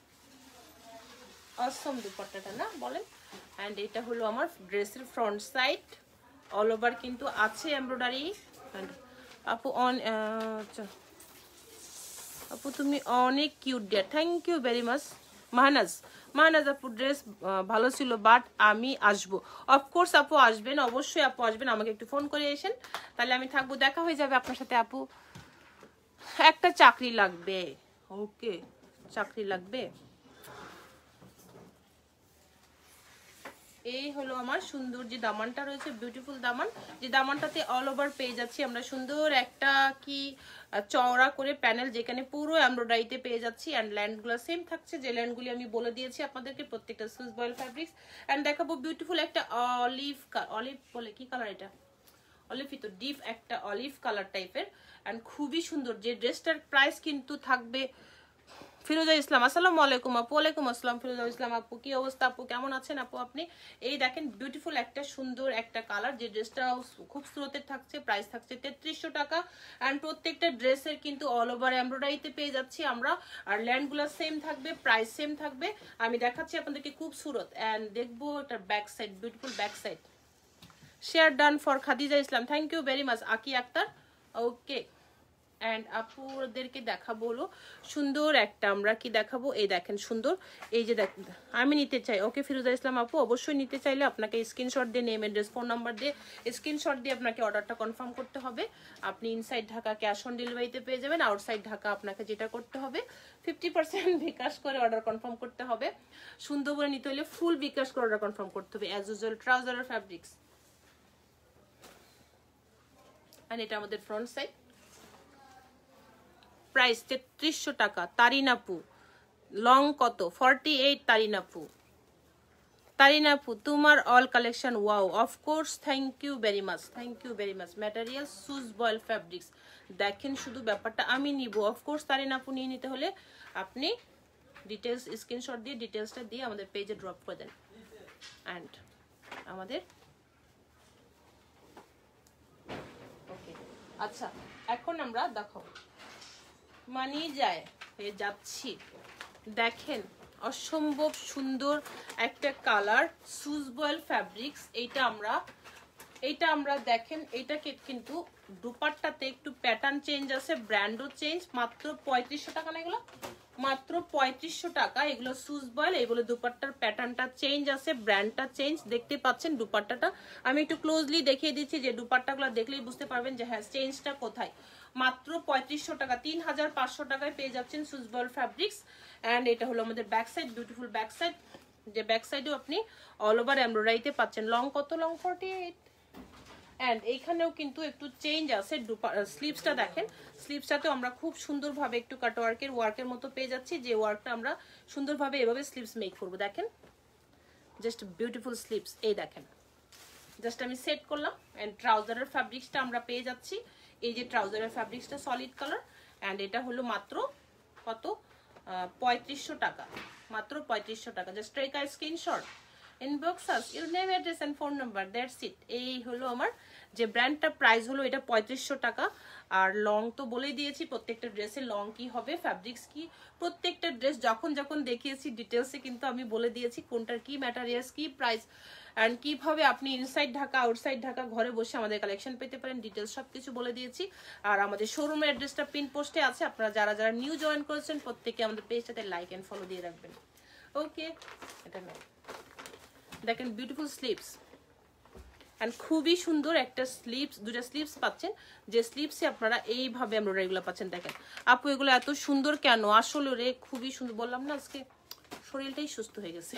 [SPEAKER 1] awesome দুপাট্টাটা না বলেন। এন্ড এটা হলো আমার ড্রেসের ফ্রন্ট সাইড, অল ওভার কিন্তু আছে এমব্রয়ডারি। আপু আচ্ছা আপু তুমি অনেক cute dear, thank you very much. Mahnaz, Mahnaz আপু ড্রেস ভালো ছিল বাট আমি আসবো। অফকোর্স আপু আসবেন, অবশ্যই আপু আসবেন, আমাকে একটু ফোন করে এসেন, তাহলে আমি থাকবো, দেখা হয়ে যাবে আপনার সাথে। আপু একটা চাকরি লাগবে, ওকে চাকরি লাগবে। এই হলো আমার সুন্দর যে দামানটা রয়েছে, বিউটিফুল দামান, যে দামানটাতে অল ওভার পেয়ে যাচ্ছি আমরা সুন্দর একটা কি চওড়া করে প্যানেল, যেখানে পুরো এমব্রয়ডারিতে পেয়ে যাচ্ছি। অ্যান্ড ল্যান্ডগুলো সেম থাকছে, যে ল্যান্ডগুলি আমি বলে দিয়েছি আপনাদেরকে, প্রত্যেকটা সুজবয়েল ফ্যাব্রিক্স। অ্যান্ড দেখাবো বিউটিফুল একটা অলিভ বলে কি কালার এটা, অলিভই তো, ডিপ একটা অলিভ কালার টাইপের, অ্যান্ড খুবই সুন্দর। যে ড্রেসটার প্রাইস কিন্তু থাকবে, ফিরোজা ইসলাম আসসালামু আলাইকুম আপু। ওয়ালাইকুম আসসালাম ফিরোজা ইসলাম আপু, কি অবস্থা আপু, কেমন আছেন আপু আপনি? এই দেখেন বিউটিফুল একটা সুন্দর একটা কালার, যে ড্রেসটা খুব সুরতের থাকছে, প্রাইস থাকছে 3300 টাকা। অ্যান্ড প্রত্যেকটা ড্রেসের কিন্তু অল ওভার এমব্রয়ডারিতে পেয়ে যাচ্ছি আমরা, আর ল্যান্ডগুলো সেম থাকবে, প্রাইস সেম থাকবে। আমি দেখাচ্ছি আপনাদেরকে খুব সুরত। অ্যান্ড দেখবো এটার back side, beautiful back side. Share done for Khadija Islam, thank you very much. Aki Akter, okay. And আপুদেরকে দেখাবো হলো সুন্দর একটা, আমরা কি দেখাবো, এই দেখেন সুন্দর, এই যে দেখেন আমি নিতে চাই। ওকে ফিরোজা ইসলাম আপু, অবশ্যই নিতে চাইলে আপনাকে স্ক্রিনশট দিয়ে, নেম এড্রেস ফোন নাম্বার দিয়ে স্ক্রিনশট দিয়ে আপনাকে অর্ডারটা কনফার্ম করতে হবে। আপনি ইনসাইড ঢাকা ক্যাশ অন ডেলিভারিতে পেয়ে যাবেন, আউটসাইড ঢাকা আপনাকে যেটা করতে হবে 50% বিকাশ করে অর্ডার কনফার্ম করতে হবে। সুন্দর করে নিতে হলে ফুল বিকাশ করে অর্ডার কনফার্ম করতে হবে। অ্যাজ ইউজুয়াল ট্রাউজারের ফ্যাব্রিক্স, আর এটা আমাদের ফ্রন্ট সাইড। প্রাইস 3300 টাকা। তারিনাপু লং কত? 48। তারিনাপু, তারিনাপু তোমার all collection wow, of course, thank you very much, thank you very much. Material Swiss voile fabrics, দেখেন শুধু ব্যাপারটা আমি নিব। অফকোর্স তারিনাপু নিয়ে নিতে হলে আপনি ডিটেলস স্ক্রিনশট দিয়ে ডিটেলসটা দিয়ে আমাদের পেজে ড্রপ করে দেন। অ্যান্ড আমাদের ওকে, আচ্ছা এখন আমরা দেখো মানি যায় যাচ্ছি, দেখেন অসম্ভব সুন্দর একটা কালার সুজ বয়েল ফ্যাব্রিক্স। এইটা আমরা দেখেন, এইটাকে কিন্তু দুপাট্টাতে একটু প্যাটার্ন চেঞ্জ আছে, ব্র্যান্ডও চেঞ্জ। মাত্র 3500 টাকা না এগুলো? মাত্র 3500 টাকা। এগুলো সুজ বয়েল, এগুলো দুপাট্টার প্যাটার্নটা চেঞ্জ আছে, ব্র্যান্ডটা চেঞ্জ। দেখতে পাচ্ছেন দুপাট্টাটা আমি একটু ক্লোজলি দেখিয়ে দিচ্ছি, যে দুপাট্টাগুলো দেখলেই বুঝতে পারবেন যে হ্যাঁ চেঞ্জটা কোথায়। মাত্র 3500 টাকা, 3500 টাকায় পেয়ে যাচ্ছেন সুজ বয়েল ফ্যাব্রিক্স। অ্যান্ড এটা হলো আমাদের back side, beautiful back side, যে ব্যাক সাইডেও আপনি অল ওভার এমব্রয়ডারিতে পাচ্ছেন। লং কত? লং 48। অ্যান্ড এইখানেও কিন্তু একটু চেঞ্জ আছে, স্লিভসটা দেখেন, স্লিভসটাতেও আমরা খুব সুন্দরভাবে একটু ওয়ার্কের মতো পেয়ে যাচ্ছি, যে ওয়ার্কটা আমরা সুন্দরভাবে এভাবে স্লিভস মেক করবো। দেখেন জাস্ট বিউটিফুল স্লিভস, এই দেখেন জাস্ট আমি সেট করলাম। অ্যান্ড ট্রাউজারের ফ্যাব্রিক্সটা আমরা পেয়ে যাচ্ছি, এই যে ট্রাউজারের ফ্যাব্রিক্সটা সলিড কালার। অ্যান্ড এটা হলো মাত্র কত? 3500 টাকা, মাত্র 3500 টাকা। Just take a screenshot, inbox us your name, address and phone number, that's it. এই হলো আমার যে ব্র্যান্ডটা প্রাইস হলো এটা 3500 টাকা। আর লং তো বলেই দিয়েছি, প্রত্যেকটা ড্রেসের লং কি হবে, ফ্যাব্রিক্স কি, প্রত্যেকটা ড্রেস যখন দেখিয়েছি ডিটেলসে কিন্তু আমি বলে দিয়েছি কোনটার কি ম্যাটেরিয়ালস, কি প্রাইস, অ্যান্ড কিভাবে আপনি ইনসাইড ঢাকা আউটসাইড ঢাকা ঘরে বসে আমাদের কালেকশন পেতে পারেন, ডিটেলস সবকিছু বলে দিয়েছি। আর আমাদের শোরুমের অ্যাড্রেসটা পিন পোস্টে আছে, আপনারা যারা নিউ জয়েন করেছেন প্রত্যেকে আমাদের পেজটাতে লাইক এন্ড ফলো দিয়ে রাখবেন। ওকে, এটা নেই, দেখেন বিউটিফুল স্লিভস, এন্ড খুবই সুন্দর একটা স্লিভস, দুটা স্লিভস পাচ্ছেন, যে স্লিভসে আপনারা এইভাবে এমব্রয়ডারিগুলো পাচ্ছেন। দেখেন আপু এগুলো এত সুন্দর কেন? আসলে রে খুবই সুন্দর, বললাম না আজকে শরীরটাই সুস্থ হয়ে গেছে।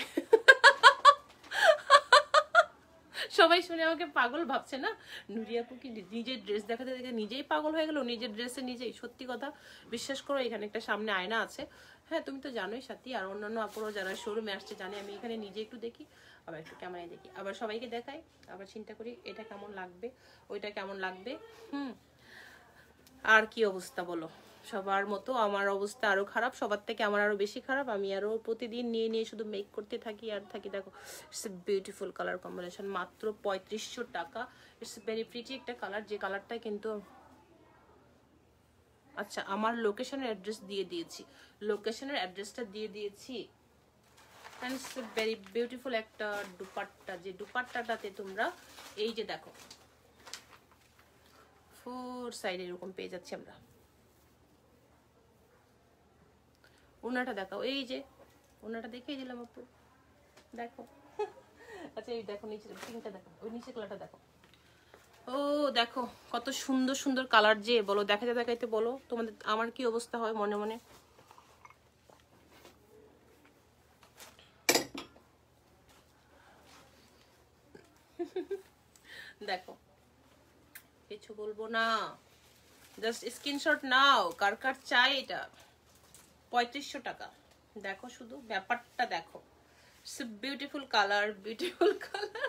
[SPEAKER 1] সবাই শুনে আমাকে পাগল ভাবছে না? নুরি আপু কি নিজের ড্রেস দেখাতে দেখে নিজেই পাগল হয়ে গেল, নিজের ড্রেসে নিজেই। সত্যি কথা বিশ্বাস করো, এখানে একটা সামনে আয়না আছে, হ্যাঁ তুমি তো জানোই সাথী, আর অন্যান্য আপুরও যারা শোরুমে আসছে জানে, আমি এখানে নিজে একটু দেখি, আবার একটু ক্যামেরায় দেখি, আবার সবাইকে দেখাই, আবার চিন্তা করি এটা কেমন লাগবে, ওইটা কেমন লাগবে। আর কি অবস্থা বলো? সবার মতো আমার অবস্থা আরো খারাপ, সবার থেকে আমার আরো বেশি খারাপ। আমি আরো প্রতিদিন নিয়ে শুধু মেক করতে থাকি আর থাকি। দেখো it's a beautiful colour combination, মাত্র 3500 টাকা। ইটস ভেরি প্রিটি একটা কালার, যে কালারটা কিন্তু আচ্ছা আমার লোকেশনের অ্যাড্রেস দিয়ে দিয়েছি, লোকেশনের অ্যাড্রেসটা দিয়ে দিয়েছি। এন্ড ইটস ভেরি বিউটিফুল একটা দুপাট্টা, যে দুপাট্টাটাতে তোমরা এই যে দেখো ফোর সাইডে এরকম পেয়ে যাচ্ছি আমরা। ওনাটা দেখাও, এই যে ওনাটা দেখিয়ে দিলাম আপু, দেখো। আচ্ছা এই দেখো নিচে পিঙ্কটা দেখো, ওই নিচে কালারটা দেখো। ও দেখো কত সুন্দর সুন্দর কালার, যে বলো দেখাতে দেখাইতে বলো তোমাদের আমার কি অবস্থা হয় মনে মনে। দেখো কিছু বলবো না, জাস্ট স্ক্রিনশট নাও, কার কার চাই এটা। 3500 টাকা, দেখো শুধু ব্যাপারটা দেখো, বিউটিফুল কালার, বিউটিফুল কালার।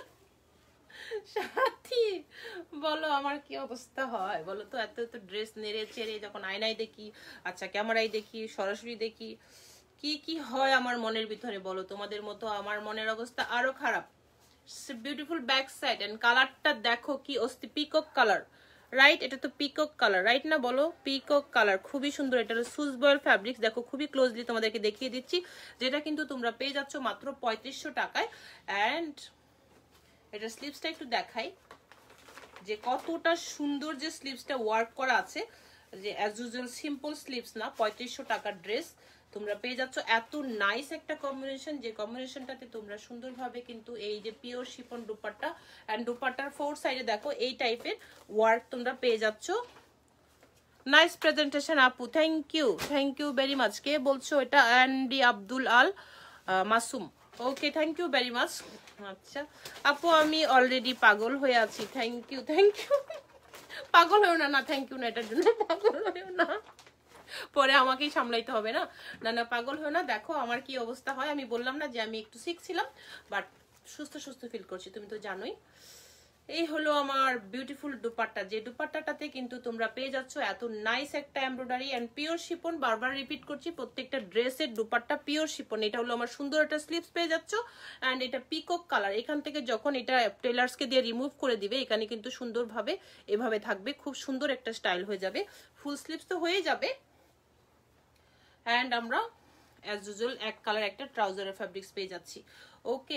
[SPEAKER 1] সাথী বলো আমার কি অবস্থা হয় বলো তো, এত এত ড্রেস নেড়ে চেড়ে যখন আয়নায় দেখি, আচ্ছা ক্যামেরায় দেখি, সরাসরি দেখি, কি কি হয় আমার মনের ভিতরে বলো। তোমাদের মতো আমার মনের অবস্থা আরো খারাপ। বিউটিফুল ব্যাক সাইড, এন্ড কালারটা দেখো কি অস্থি, পিকক কালার, রাইট? এটা তো পিকক কালার, রাইট না বলো? পিকক কালার খুবই সুন্দর। এটা হলো সুজ বয়েল ফ্যাব্রিক্স, দেখো খুবই ক্লোজলি তোমাদেরকে দেখিয়ে দিচ্ছি, যেটা কিন্তু তোমরা পেয়ে যাচ্ছ মাত্র 3500 টাকায়। অ্যান্ড এটা স্লিভসটা একটু দেখাই, যে কতটা সুন্দর যে স্লিভসটা ওয়ার্ক করা আছে, যে অ্যাজ ইউজুয়াল সিম্পল স্লিভস না। 3500 টাকার ড্রেস তোমরা পেয়ে যাচ্ছ, এত নাইস একটা কম্বিনেশন, যে কম্বিনেশনটাতে তোমরা সুন্দরভাবে কিন্তু এই যে পিওর শিফন দুপাট্টা, এন্ড দুপাট্টার ফোর সাইডে দেখো এই টাইপের ওয়ার্ক তোমরা পেয়ে যাচ্ছ। নাইস প্রেজেন্টেশন আপু, থ্যাংক ইউ ভেরি মাচ। কে বলছো এটা? Andy Abdul Al Masum, okay thank you very much. আচ্ছা আপু আমি অলরেডি পাগল হয়ে আছি, থ্যাংক ইউ। পাগল হয়েও না, থ্যাংক ইউ না, এটার জন্য পাগল হয়েও না। পরে আমাকেই সামলাইতে হবে না। না না, পাগল হয় না। দেখো আমার কি অবস্থা হয়, আমি বললাম না যে আমি একটু সিক ছিলাম, বাট সুস্থ সুস্থ ফিল করছি, তুমি তো জানোই। এই হলো আমার বিউটিফুল দুপাট্টা, যে দুপাট্টাটাতে কিন্তু তোমরা পেয়ে যাচ্ছ এত নাইস একটা এমব্রয়ডারি এন্ড পিওর শিপন। বারবার রিপিট করছি, প্রত্যেকটা ড্রেসের দুপাট্টা পিওর শিপন। এটা হলো আমার সুন্দর একটা স্লিভস পেয়ে যাচ্ছ এন্ড এটা পিকক কালার। এখান থেকে যখন এটা টেলার্সকে দিয়ে রিমুভ করে দিবে, এখানে কিন্তু সুন্দরভাবে এভাবে থাকবে, খুব সুন্দর একটা স্টাইল হয়ে যাবে। ফুল স্লিভস তো হয়ে যাবে। এন্ড আমরা অ্যাজ ইউজুয়াল এক কালার একটা ট্রাউজারের ফ্যাব্রিক্স পেয়ে যাচ্ছি। ওকে,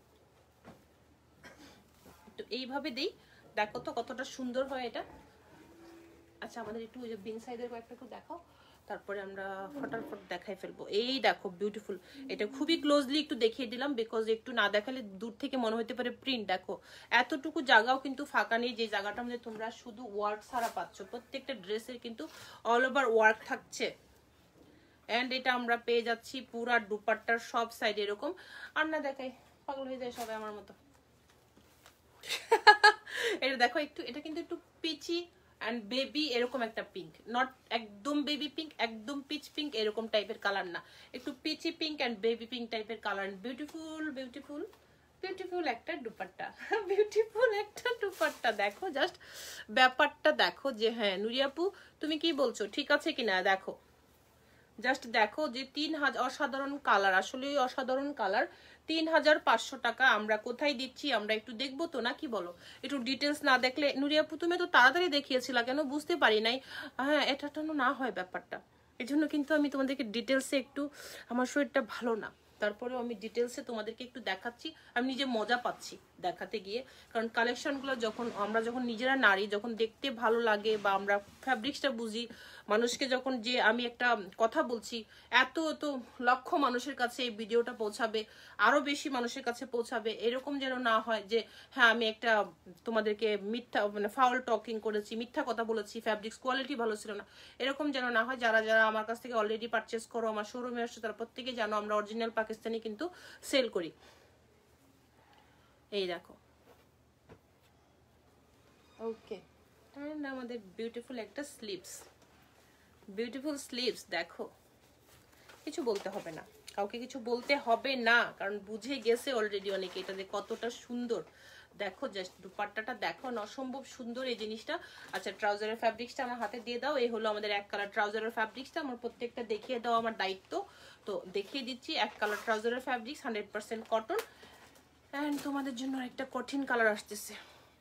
[SPEAKER 1] এইভাবে দেই, দেখো তো কতটা সুন্দর হয় এটা। আচ্ছা, আমাদের একটু ওই যে বিন সাইডের কয়েকটা একটু দেখাও, তারপরে আমরা ফটাফট দেখাই ফেলবো। এই দেখো বিউটিফুল, এটা খুবই ক্লোজলি একটু দেখিয়ে দিলাম, বিকজ একটু না দেখালে দূর থেকে মনে হতে পারে প্রিন্ট। দেখো এতটুকু জায়গাও কিন্তু ফাঁকা নেই, যে জায়গাটার মধ্যে তোমরা শুধু ওয়ার্ক ছাড়া পাচ্ছ। প্রত্যেকটা ড্রেসের কিন্তু অল ওভার ওয়ার্ক থাকছে। এন্ড এটা আমরা পেয়ে যাচ্ছি পুরা দুপাট্টার সব সাইডে এরকম। আর না দেখাই, পাগল হয়ে যায় সবাই আমার মতো। এটা দেখো একটু, এটা কিন্তু একটু পিচি এন্ড বেবি এরকম একটা পিঙ্ক, নট একদম বেবি পিঙ্ক, একদম পিচ পিঙ্ক এরকম টাইপের কালার না, একটু peachy pink and baby pink টাইপের কালার। বিউটিফুল বিউটিফুল বিউটিফুল একটা দুপাট্টা, বিউটিফুল একটা দুপাট্টা। দেখো জাস্ট ব্যাপারটা দেখো যে হ্যাঁ নুরিয়াপু তুমি কি বলছো, ঠিক আছে কিনা দেখো। জাস্ট দেখো যে 3000 অসাধারণ কালার, আসলে অসাধারণ কালার। 3500 টাকা আমরা কোথায় দিচ্ছি, আমরা একটু দেখবো তো, না কি বলো? একটু ডিটেলস না দেখলে, নুরিয়াপু তুমি তো তাড়াতাড়ি দেখিয়েছিলা, কেন বুঝতে পারি নাই। হ্যাঁ, এটা তো না হয় ব্যাপারটা, এই জন্য কিন্তু আমি তোমাদেরকে ডিটেলসে একটু, আমার শরীরটা ভালো না, তারপরেও আমি ডিটেলসে তোমাদেরকে একটু দেখাচ্ছি। আমি নিজে মজা পাচ্ছি দেখাতে গিয়ে, কারণ কালেকশনগুলো যখন আমরা যখন নিজেরা নারী, যখন দেখতে ভালো লাগে বা আমরা ফ্যাব্রিক্সটা বুঝি, মানুষকে যখন যে আমি একটা কথা বলছি, এত এত লক্ষ মানুষের কাছে এই ভিডিওটা পৌঁছাবে, আরো বেশি মানুষের কাছে পৌঁছাবে, এরকম যেন না হয় যে হ্যাঁ আমি একটা তোমাদেরকে মিথ্যা মানে ফাউল টকিং করেছি, মিথ্যা কথা বলেছি, ফ্যাব্রিক্স কোয়ালিটি ভালো ছিল না, এরকম যেন না হয়। যারা যারা আমার কাছ থেকে অলরেডি পারচেস করো, আমার শোরুমে আসছো, তারা প্রত্যেকে জানো আমরা অরিজিনাল পাকিস্তানি কিন্তু সেল করি। এই দেখো, ওকে, এন্ড আমাদের বিউটিফুল একটা স্লিভস, বিউটিফুল স্লিভস। দেখো কিছু বলতে হবে না, কাউকে কিছু বলতে হবে না, কারণ বুঝে গেছে অলরেডি অনেকে এটা যে কতটা সুন্দর। দেখো জাস্ট দুপাট্টাটা দেখো, অসম্ভব সুন্দর এই জিনিসটা। আচ্ছা, ট্রাউজারের ফ্যাব্রিক্সটা আমার হাতে দিয়ে দাও। এই হলো আমাদের এক কালার ট্রাউজারের ফ্যাব্রিক্সটা, আমার প্রত্যেকটা দেখিয়ে দাও আমার দায়িত্ব, তো দেখিয়ে দিচ্ছি। এক কালার ট্রাউজারের ফ্যাব্রিক্স 100% কটন। অ্যান্ড তোমাদের জন্য একটা কঠিন কালার আসতেছে,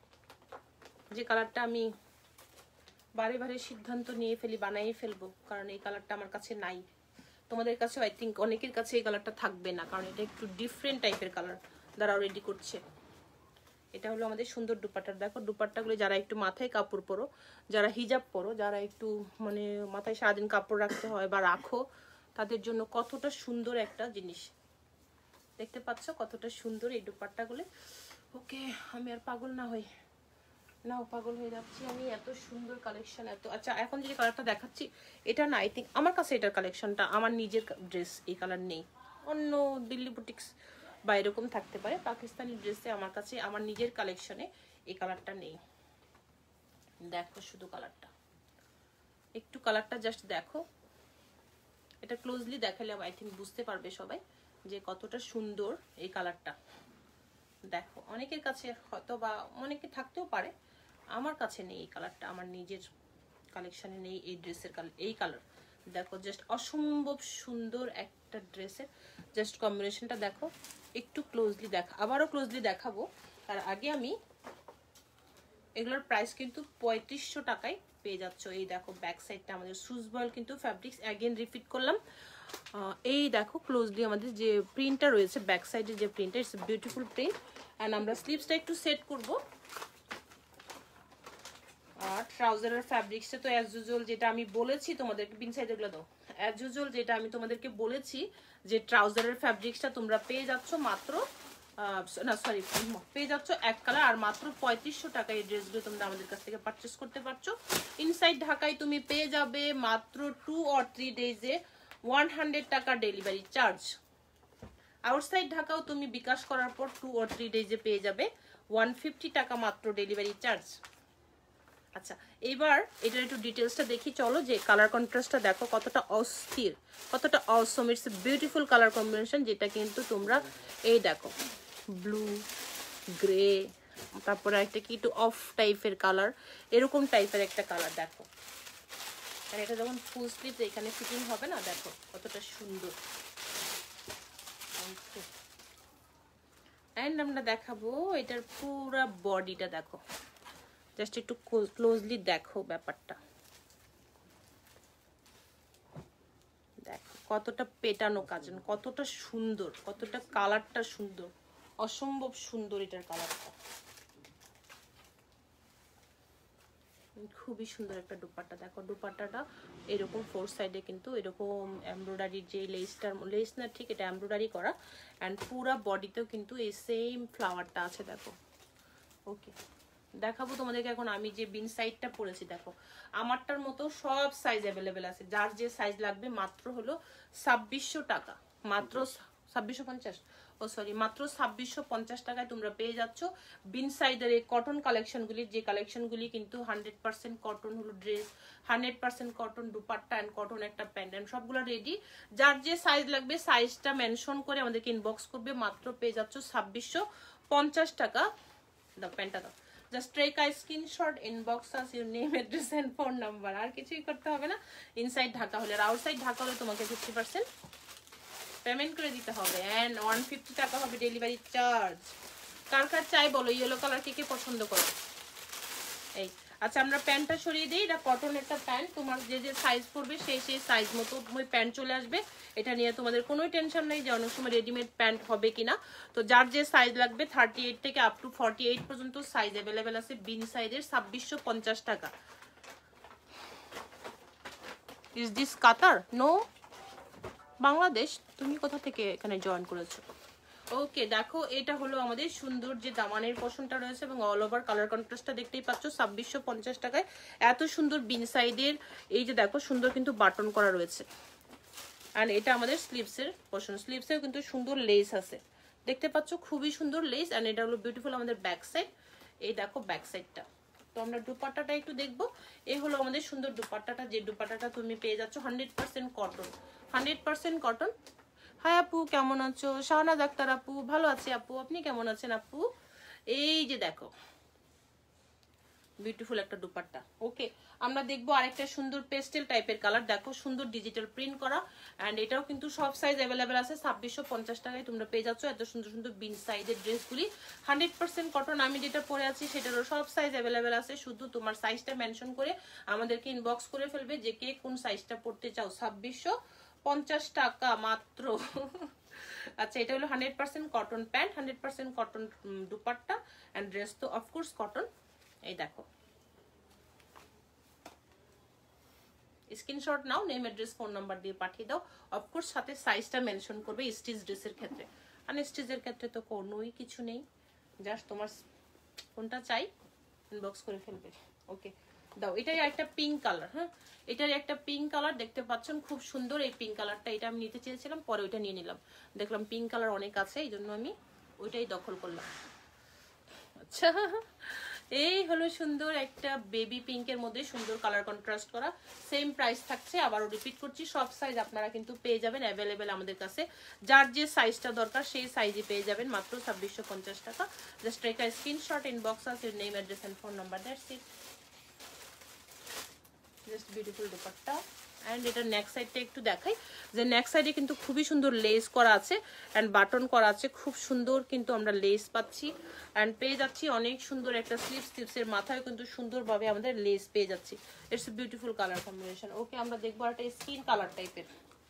[SPEAKER 1] যে কালারটা আমি বারে বারে সিদ্ধান্ত নিয়ে ফেলি, বানাই ফেলবো, কারণ এই কালারটা আমার কাছে নাই। তোমাদের কাছে আই থিঙ্ক অনেকের কাছে এই কালারটা থাকবে না, কারণ এটা একটু ডিফারেন্ট টাইপের কালার। যারা রেডি করছে, এটা হলো আমাদের সুন্দর দুপাট্টা। দেখো দুপাট্টাগুলো যারা একটু মাথায় কাপড় পরো, যারা হিজাব পরো, যারা একটু মানে মাথায় সারাদিন কাপড় রাখতে হয় বা রাখো, তাদের জন্য কতটা সুন্দর একটা জিনিস। দেখতে পাচ্ছ কতটা সুন্দর এই দুপাট্টাগুলো। ওকে, আমি আর পাগল না হই, নাও পাগল হয়ে যাচ্ছি আমি, এত সুন্দর কালেকশন এত। আচ্ছা, এখন যে কালারটা দেখাচ্ছি এটা না, আই থিঙ্ক আমার কাছে এটার কালেকশনটা, আমার নিজের ড্রেস এই কালার নেই, অন্য দিল্লি বুটিক্স বা এরকম থাকতে পারে, পাকিস্তানি ড্রেসে আমার কাছে আমার নিজের কালেকশনে এই কালারটা নেই। দেখো শুধু কালারটা, একটু কালারটা জাস্ট দেখো, এটা ক্লোজলি দেখালে আই থিঙ্ক বুঝতে পারবে সবাই যে কতটা সুন্দর এই কালারটা। দেখো অনেকের কাছে হয়তো বা অনেকে থাকতেও পারে, আমার কাছে নেই এই কালারটা, আমার নিজের কালেকশনে নেই এই ড্রেসের কালার, এই কালার। দেখো জাস্ট অসম্ভব সুন্দর একটা ড্রেসের জাস্ট কম্বিনেশনটা দেখো, একটু ক্লোজলি দেখা, আবারও ক্লোজলি দেখাবো। তার আগে আমি এগুলোর প্রাইস কিন্তু 3500 টাকায় পেয়ে যাচ্ছ। এই দেখো ব্যাক সাইডটা আমাদের সুজ বয়েল কিন্তু ফ্যাব্রিক্স, অ্যাগেন রিপিট করলাম। এই দেখো ক্লোজলি আমাদের যে প্রিন্টটা রয়েছে, ব্যাক সাইডে যে প্রিন্টটা, ইটস বিউটিফুল প্রিন্ট। অ্যান্ড আমরা স্লিভসটা একটু সেট করবো। আর ট্রাউজারের ফ্যাব্রিক্সটা তো অ্যাজ ইউজুয়াল যেটা আমি বলেছি তোমাদেরকে, পিন সাইড এগুলো দাও, অ্যাজ ইউজুয়াল যেটা আমি তোমাদেরকে বলেছি যে ট্রাউজারের ফ্যাব্রিক্সটা তোমরা পেয়ে যাচ্ছ মাত্র না সরি পেয়ে যাচ্ছ এক কালার, আর মাত্র 3500 টাকা এই ড্রেসগুলো তোমরা আমাদের কাছ থেকে পারচেস করতে পারছো। ইনসাইড ঢাকায় তুমি পেয়ে যাবে মাত্র 2 or 3 ডেজে 100 টাকা ডেলিভারি চার্জ। আউটসাইড ঢাকাও তুমি বিকাশ করার পর 2 or 3 ডেজে পেয়ে যাবে 150 টাকা মাত্র ডেলিভারি চার্জ। আচ্ছা, এবার এটার একটু ডিটেলসটা দেখি চলো, যে কালার কন্ট্রাস্টটা দেখো কতটা অস্থির, কতটা অসম। ইটস বিউটিফুল কালার কম্বিনেশন, যেটা কিন্তু তোমরা এই দেখো ব্লু, গ্রে, তারপরে একটা কি একটু অফ টাইপের কালার, এরকম টাইপের একটা কালার দেখো। আর এটা যখন ফুল স্লিভ এখানে ফিটিং হবে না, দেখো কতটা সুন্দর। অ্যান্ড আমরা দেখাবো এটার পুরা বডিটা, দেখো জাস্ট একটু ক্লোজলি দেখো ব্যাপারটা, দেখো কতটা পেটানো কাজ, কতটা সুন্দর, কতটা কালারটা সুন্দর, অসম্ভব সুন্দর এটার কালারটা। খুবই সুন্দর একটা দুপাট্টা, দেখো দুপাট্টাটা এরকম ফোর সাইডে কিন্তু এরকম এমব্রয়ডারির যে লেসটার, লেস না ঠিক, এটা এমব্রয়ডারি করা। অ্যান্ড পুরা বডিতেও কিন্তু এই সেম ফ্লাওয়ারটা আছে, দেখো। ওকে, দেখাবো তোমাদেরকে এখন আমি যে বিন সাইডটা পরেছি। দেখো আমারটার মতো সব সাইজ অ্যাভেলেবেল আছে, যার যে সাইজ লাগবে মাত্র হলো 2600 টাকা, মাত্র 2650, ও সরি মাত্র 2650 টাকায় তোমরা পেয়ে যাচ্ছ বিন সাইডের এই কটন কালেকশনগুলি, যে কালেকশনগুলি কিন্তু 100% কটন হলো dress, 100% cotton dupatta and cotton একটা প্যান্ট, অ্যান্ড সবগুলো রেডি। যার যে সাইজ লাগবে সাইজটা মেনশন করে আমাদেরকে ইনবক্স করবে, মাত্র পেয়ে যাচ্ছ 2650 টাকা। দাও প্যান্টটা দাও, just take a screenshot, inbox us your name, address and phone number, আর কিছুই করতে হবে না। ইনসাইড ঢাকা হলে, আর আউটসাইড ঢাকা হলে তোমাকে 50% পেমেন্ট করে দিতে হবে, অ্যান্ড 150 টাকা হবে ডেলিভারি চার্জ। কার কার চাই বলো, ইয়েলো কালার কে কে পছন্দ করো? এই আচ্ছা, আমরা প্যান্টটা সরিয়ে দিই, এটা কটন একটা প্যান্ট, তোমার যে যে সাইজ পড়বে সেই সেই সাইজ মতো ওই প্যান্ট চলে আসবে। এটা নিয়ে তোমাদের কোনো টেনশন নেই যে অনেক সময় রেডিমেড প্যান্ট হবে কিনা। তো যার যে সাইজ লাগবে 38 থেকে আপ টু 48 পর্যন্ত সাইজ অ্যাভেলেবেল আছে বিন সাইজের, 2650 টাকা। Is this Qatar? No, Bangladesh. তুমি কোথা থেকে এখানে জয়েন করেছো? ওকে, দেখো এটা হলো আমাদের সুন্দর যে দামানের পোর্শনটা রয়েছে, এবং অল ওভার কালার কন্ট্রাস্টটা দেখতেই পাচ্ছ 2650 টাকায়। এত সুন্দর বিন সাইডের এই যে দেখো সুন্দর কিন্তু বাটন করা রয়েছে। আর এটা আমাদের স্লিভসের পোর্শন, স্লিভসেও কিন্তু সুন্দর লেস আছে, দেখতে পাচ্ছ খুবই সুন্দর লেস। অ্যান্ড এটা হলো বিউটিফুল আমাদের ব্যাক সাইড, এই দেখো ব্যাক সাইডটা। তো আমরা দুপাট্টাটা একটু দেখবো। এই হলো আমাদের সুন্দর দুপাট্টাটা, যে দুপাট্টাটা তুমি পেয়ে যাচ্ছ 100% কটন, 100% কটন। হাই আপু, কেমন আছো? শাহনাজ আক্তার আপু, ভালো আছি আপু, আপনি কেমন আছেন আপু? এই যে দেখো বিউটিফুল একটা দুপাট্টা। ওকে, আমরা দেখবো আরেকটা সুন্দর পেস্টেল টাইপের কালার, দেখো সুন্দর ডিজিটাল প্রিন্ট করা, অ্যান্ড এটাও কিন্তু সব সাইজ অ্যাভেলেবেল আছে। 2650 টাকায় তোমরা পেয়ে যাচ্ছ এত সুন্দর সুন্দর বিন সাইজের ড্রেসগুলি, 100% কটন। আমি যেটা পরে আছি সেটারও সব সাইজ অ্যাভেলেবেল আছে, শুধু তোমার সাইজটা মেনশন করে আমাদেরকে ইনবক্স করে ফেলবে যে কে কোন সাইজটা পড়তে চাও। 2650 টাকা মাত্র। আচ্ছা, এটা হলো 100% cotton pant, 100% cotton dupatta, and dress তো অফকোর্স কটন। এই দেখো, স্ক্রিনশট নাও, নেম অ্যাড্রেস ফোন নাম্বার দিয়ে পাঠিয়ে দাও। অফকোর্স সাথে সাইজটা মেনশন করবে স্টিচ ড্রেসের ক্ষেত্রে, আনস্টিচের ক্ষেত্রে তো কোনোই কিছু নেই, জাস্ট তোমার কোনটা চাই ইনবক্স করে ফেলবে। ওকে, দাও, এটাই একটা পিঙ্ক কালার। হ্যাঁ, এটার একটা পিঙ্ক কালার দেখতে পাচ্ছেন, খুব সুন্দর এই পিঙ্ক কালারটা। এটা আমি নিতে চেয়েছিলাম, পরে ওইটা নিয়ে নিলাম, দেখলাম পিঙ্ক কালার অনেক আছে, এই জন্য আমি ওইটাই দখল করলাম। আচ্ছা, এই হলো সুন্দর একটা বেবি পিঙ্কের মধ্যে সুন্দর কালার কন্ট্রাস্ট করা, সেম প্রাইস থাকছে। আবারও রিপিট করছি, সব সাইজ আপনারা কিন্তু পেয়ে যাবেন অ্যাভেলেবেল আমাদের কাছে, যার যে সাইজটা দরকার সেই সাইজই পেয়ে যাবেন মাত্র 2650 টাকা। Just take a screenshot, inbox us your name, address and phone number, that's it. Just beautiful dupatta. And এটা নেক সাইডটা একটু দেখাই, যে নেক সাইডে কিন্তু খুবই সুন্দর লেস করা আছে অ্যান্ড বাটন করা আছে, খুব সুন্দর কিন্তু আমরা লেস পাচ্ছি। অ্যান্ড পেয়ে যাচ্ছি অনেক সুন্দর একটা স্লিভস, স্লিভসের মাথায় কিন্তু সুন্দরভাবে আমাদের লেস পেয়ে যাচ্ছি। It's a beautiful colour combination. Okay, আমরা দেখবো একটা স্কিন কালার টাইপের,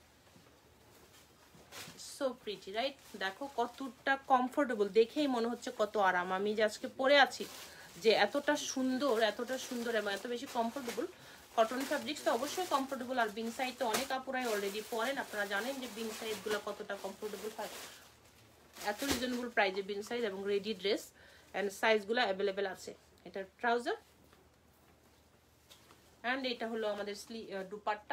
[SPEAKER 1] সো প্রিটি রাইট। দেখো কতটা কমফোর্টেবল, দেখেই মনে হচ্ছে কত আরাম। আমি যে আজকে পরে আছি, যে এতটা সুন্দর, এতটা সুন্দর এবং এত বেশি কমফোর্টেবল। কটন ফ্যাব্রিক্স তো অবশ্যই কমফোর্টেবল, আর বিন সাইড তো অনেক আপুরাই অলরেডি পরেন, আপনারা জানেন যে বিন সাইডগুলো কতটা কমফোর্টেবল হয়। এত রিজনেবল প্রাইজে বিন সাইজ এবং রেডি ড্রেস অ্যান্ড সাইজগুলো অ্যাভেলেবেল আছে। এটা ট্রাউজার, অ্যান্ড এটা হলো আমাদের দুপাট্টা।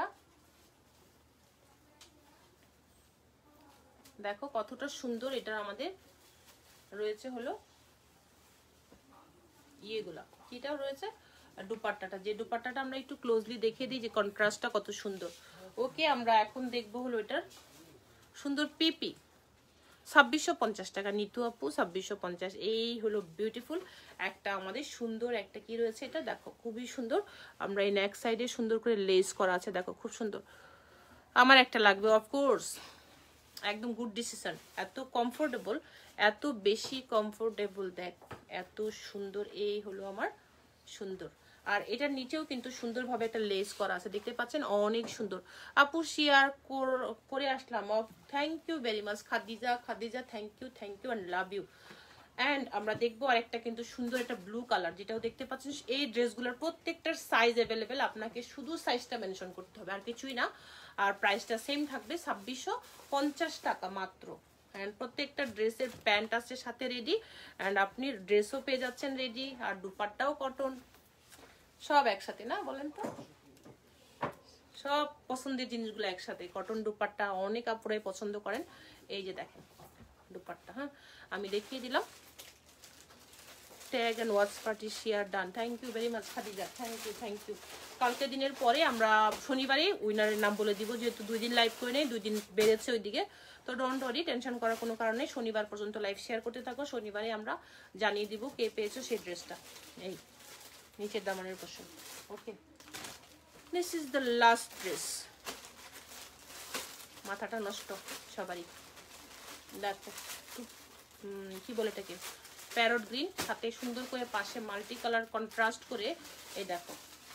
[SPEAKER 1] দেখো কতটা সুন্দর। এটা আমাদের রয়েছে হলো ইয়েগুলা, কিটাও রয়েছে আর দুপাট্টাটা, যে দুপাট্টাটা আমরা একটু ক্লোজলি দেখিয়ে দিই যে কন্ট্রাস্টটা কত সুন্দর। ওকে, আমরা এখন দেখবো হলো এটার সুন্দর পিপি। 2650 টাকা নিতু আপু, 2650। এই হলো বিউটিফুল একটা আমাদের সুন্দর একটা কি রয়েছে, এটা দেখো খুবই সুন্দর। আমরা এই নেক সাইডে সুন্দর করে লেস করা আছে, দেখো খুব সুন্দর। আমার একটা লাগবে অফকোর্স, একদম গুড ডিসিশন। এত কমফোর্টেবল, এত বেশি কমফোর্টেবল, দেখ এত সুন্দর। এই হলো আমার সুন্দর। আর এটার নিচেও কিন্তু সুন্দরভাবে একটা লেস করা আছে, দেখতে পাচ্ছেন, অনেক সুন্দর। আপু শেয়ার করে আসলাম, thank you very much Khadija. Khadija thank you and love you. And আমরা দেখবো আরেকটা কিন্তু সুন্দর একটা ব্লু কালার, যেটাও দেখতে পাচ্ছেন। এই ড্রেসগুলোর প্রত্যেকটার সাইজ অ্যাভেলেবেল, আপনাকে শুধু সাইজটা মেনশন করতে হবে, আর কিছুই না। আর প্রাইসটা সেম থাকবে 2650 টাকা মাত্র। অ্যান্ড প্রত্যেকটা ড্রেসের প্যান্ট আছে সাথে রেডি, অ্যান্ড আপনি ড্রেসও পেয়ে যাচ্ছেন রেডি, আর দুপাট্টাও কটন, সব একসাথে না বলেন তো, সব পছন্দের জিনিসগুলো একসাথে। কটন দুপাট্টা অনেক আপুরাই পছন্দ করেন। এই যে দেখেন দুপাট্টা, হ্যাঁ আমি দেখিয়ে দিলাম। Tag and watch party share done, thank you very much Khadija, thank you. কালকে দিনের পরে আমরা শনিবারে উইনারের নাম বলে দিব, যেহেতু 2 দিন লাইভ করে নেই, 2 দিন বেড়েছে ওইদিকে, তো ডোন্ট ওয়ারি, টেনশন করার কোনো কারণে। শনিবার পর্যন্ত লাইভ শেয়ার করতে থাকো, শনিবারে আমরা জানিয়ে দিব কে পেয়েছো সেই ড্রেসটা। এই নিচের দামানের portion. Okay, this is the last dress. মাথাটা নষ্ট সবারই, দেখো কি বলে এটাকে, প্যারট গ্রিন, সাথে সুন্দর করে পাশে মাল্টি কালার কন্ট্রাস্ট করে। এই দেখো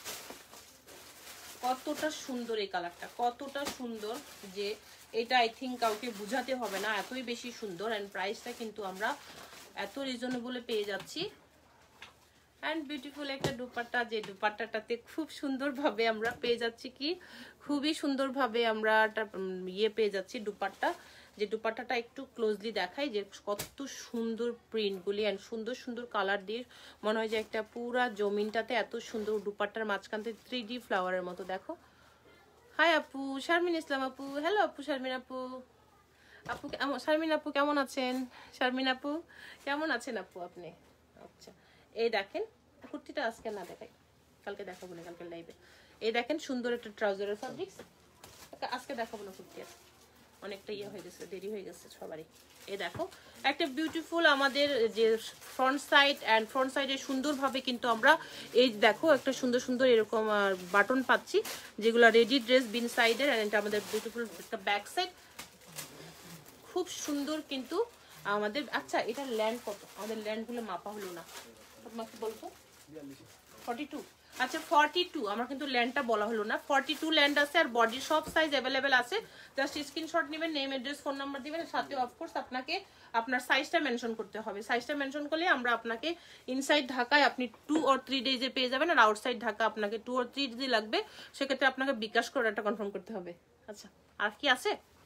[SPEAKER 1] কতটা সুন্দর এই কালারটা, কতটা সুন্দর যে এটা আই থিঙ্ক কাউকে বুঝাতে হবে না, এতই বেশি সুন্দর। অ্যান্ড প্রাইসটা কিন্তু আমরা এত রিজনেবলে পেয়ে যাচ্ছি। অ্যান্ড বিউটিফুল একটা দুপাট্টা, যে দুপাট্টাটাতে খুব সুন্দরভাবে আমরা পেয়ে যাচ্ছি, কি খুবই সুন্দরভাবে আমরা ইয়ে পেয়ে যাচ্ছি দুপাট্টা। যে দুপাট্টাটা একটু ক্লোজলি দেখাই, যে কত সুন্দর প্রিন্টগুলি অ্যান্ড সুন্দর সুন্দর কালার দিয়ে মনে হয় যে একটা পুরা জমিনটাতে এত সুন্দর। দুপাট্টার মাঝখানতে 3D ফ্লাওয়ারের মতো, দেখো। হাই আপু, শারমিন ইসলাম আপু, হ্যালো আপু শারমিন আপু। আপু শারমিন আপু কেমন আছেন? শারমিন আপু কেমন আছেন আপু আপনি? আচ্ছা, এই দেখেন কুর্তিটা আজকে না দেখাই, কালকে দেখাবো না, কালকে লাইভে। এই দেখেন সুন্দর একটা ট্রাউজারের ফ্যাব্রিক্স, আজকে দেখাবো না কুর্তি, অনেকটা ইয়ে হয়ে গেছে, দেরি হয়ে গেছে সবারই। এই দেখো একটা বিউটিফুল আমাদের যে ফ্রন্ট সাইড, অ্যান্ড ফ্রন্ট সাইডে সুন্দরভাবে কিন্তু আমরা এই দেখো একটা সুন্দর সুন্দর এরকম বাটন পাচ্ছি, যেগুলো রেডি ড্রেস বিন সাইডের। অ্যান্ড এটা আমাদের বিউটিফুল একটা ব্যাক সাইড, খুব সুন্দর কিন্তু আমাদের। আচ্ছা, এটার ল্যান্ড কত? আমাদের ল্যান্ডগুলো মাপা হলো না, তোমাকে বলবো 42। আচ্ছা 42, আমার কিন্তু ল্যান্ডটা বলা হলো না। 42 ল্যান্ড আছে, আর বডির সব সাইজ অ্যাভেলেবেল আছে। জাস্ট স্ক্রিনশট নেবেন, নেম অ্যাড্রেস ফোন নাম্বার দিবেন, সাথে অফকোর্স আপনাকে আপনার সাইজটা মেনশন করতে হবে। সাইজটা মেনশন করলে আমরা আপনাকে ইনসাইড ঢাকায় আপনি 2 or 3 ডেজে পেয়ে যাবেন, আর আউটসাইড ঢাকা আপনাকে 2 or 3 ডে লাগবে, সেক্ষেত্রে আপনাকে বিকাশ করে একটা কনফার্ম করতে হবে। আচ্ছা, আর কি আছে?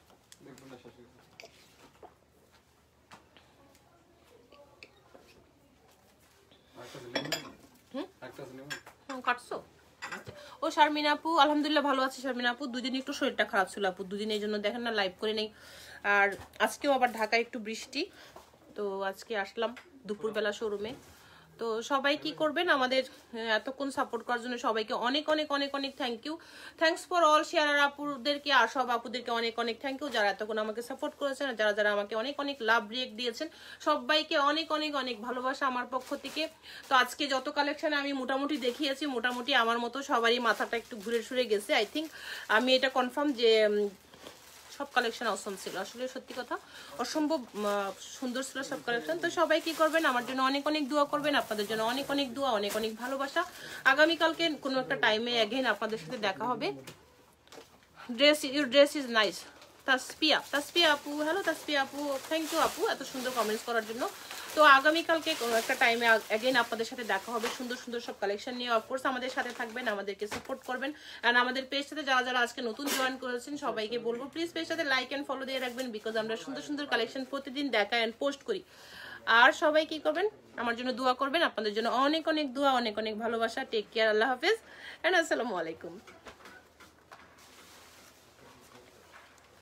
[SPEAKER 1] কাটছো? ও শারমিন আপু, আলহামদুলিল্লাহ ভালো আছে শারমিন আপু। দুদিন একটু শরীরটা খারাপ ছিল আপু, দুদিন এই জন্য দেখেন না লাইভ করে নেই। আর আজকেও আবার ঢাকায় একটু বৃষ্টি, তো আজকে আসলাম দুপুরবেলা শোরুমে। তো সবাই কি করবেন, আমাদের এতক্ষণ সাপোর্ট করার জন্য সবাইকে অনেক অনেক অনেক অনেক thank you. Thanks for all share আর আপুদেরকে, আর সব আপুদেরকে অনেক অনেক থ্যাংক ইউ, যারা এতক্ষণ আমাকে সাপোর্ট করেছেন, আর যারা যারা আমাকে অনেক অনেক লাভ রিয়েক্ট দিয়েছেন, সবাইকে অনেক অনেক অনেক ভালোবাসা আমার পক্ষ থেকে। তো আজকে যত কালেকশনে আমি মোটামুটি দেখিয়েছি, মোটামুটি আমার মতো সবারই মাথাটা একটু ঘুরে সুরে গেছে। আই থিঙ্ক আমি এটা কনফার্ম যে সব কালেকশন অসম ছিল, আসলে সত্যি কথা অসম্ভব সুন্দর ছিল সব কালেকশন। তো সবাই কি করবেন, আমার জন্য অনেক অনেক দোয়া করবেন, আপনাদের জন্য অনেক অনেক দোয়া, অনেক অনেক ভালোবাসা। আগামীকালকে কোনো একটা টাইমে অ্যাগেন আপনাদের সাথে দেখা হবে। Your dress is nice. Taspia আপু, হ্যালো তাসপিয়া আপু, থ্যাংক ইউ আপু এত সুন্দর কমেন্টস করার জন্য। তো আগামীকালকে কোনো একটা টাইমে অ্যাগেন আপনাদের সাথে দেখা হবে সুন্দর সুন্দর সব কালেকশন নিয়ে। অফকোর্স আমাদের সাথে থাকবেন, আমাদেরকে সাপোর্ট করবেন। অ্যান্ড আমাদের পেজটাতে যারা যারা আজকে নতুন জয়েন করেছেন সবাইকে বলবো প্লিজ পেজটাতে লাইক অ্যান্ড ফলো দিয়ে রাখবেন, বিকজ আমরা সুন্দর সুন্দর কালেকশন প্রতিদিন দেখা অ্যান্ড পোস্ট করি। আর সবাই কি করবেন, আমার জন্য দোয়া করবেন, আপনাদের জন্য অনেক অনেক দোয়া, অনেক অনেক ভালোবাসা। টেক কেয়ার, আল্লাহ হাফেজ অ্যান্ড আসসালামু আলাইকুম।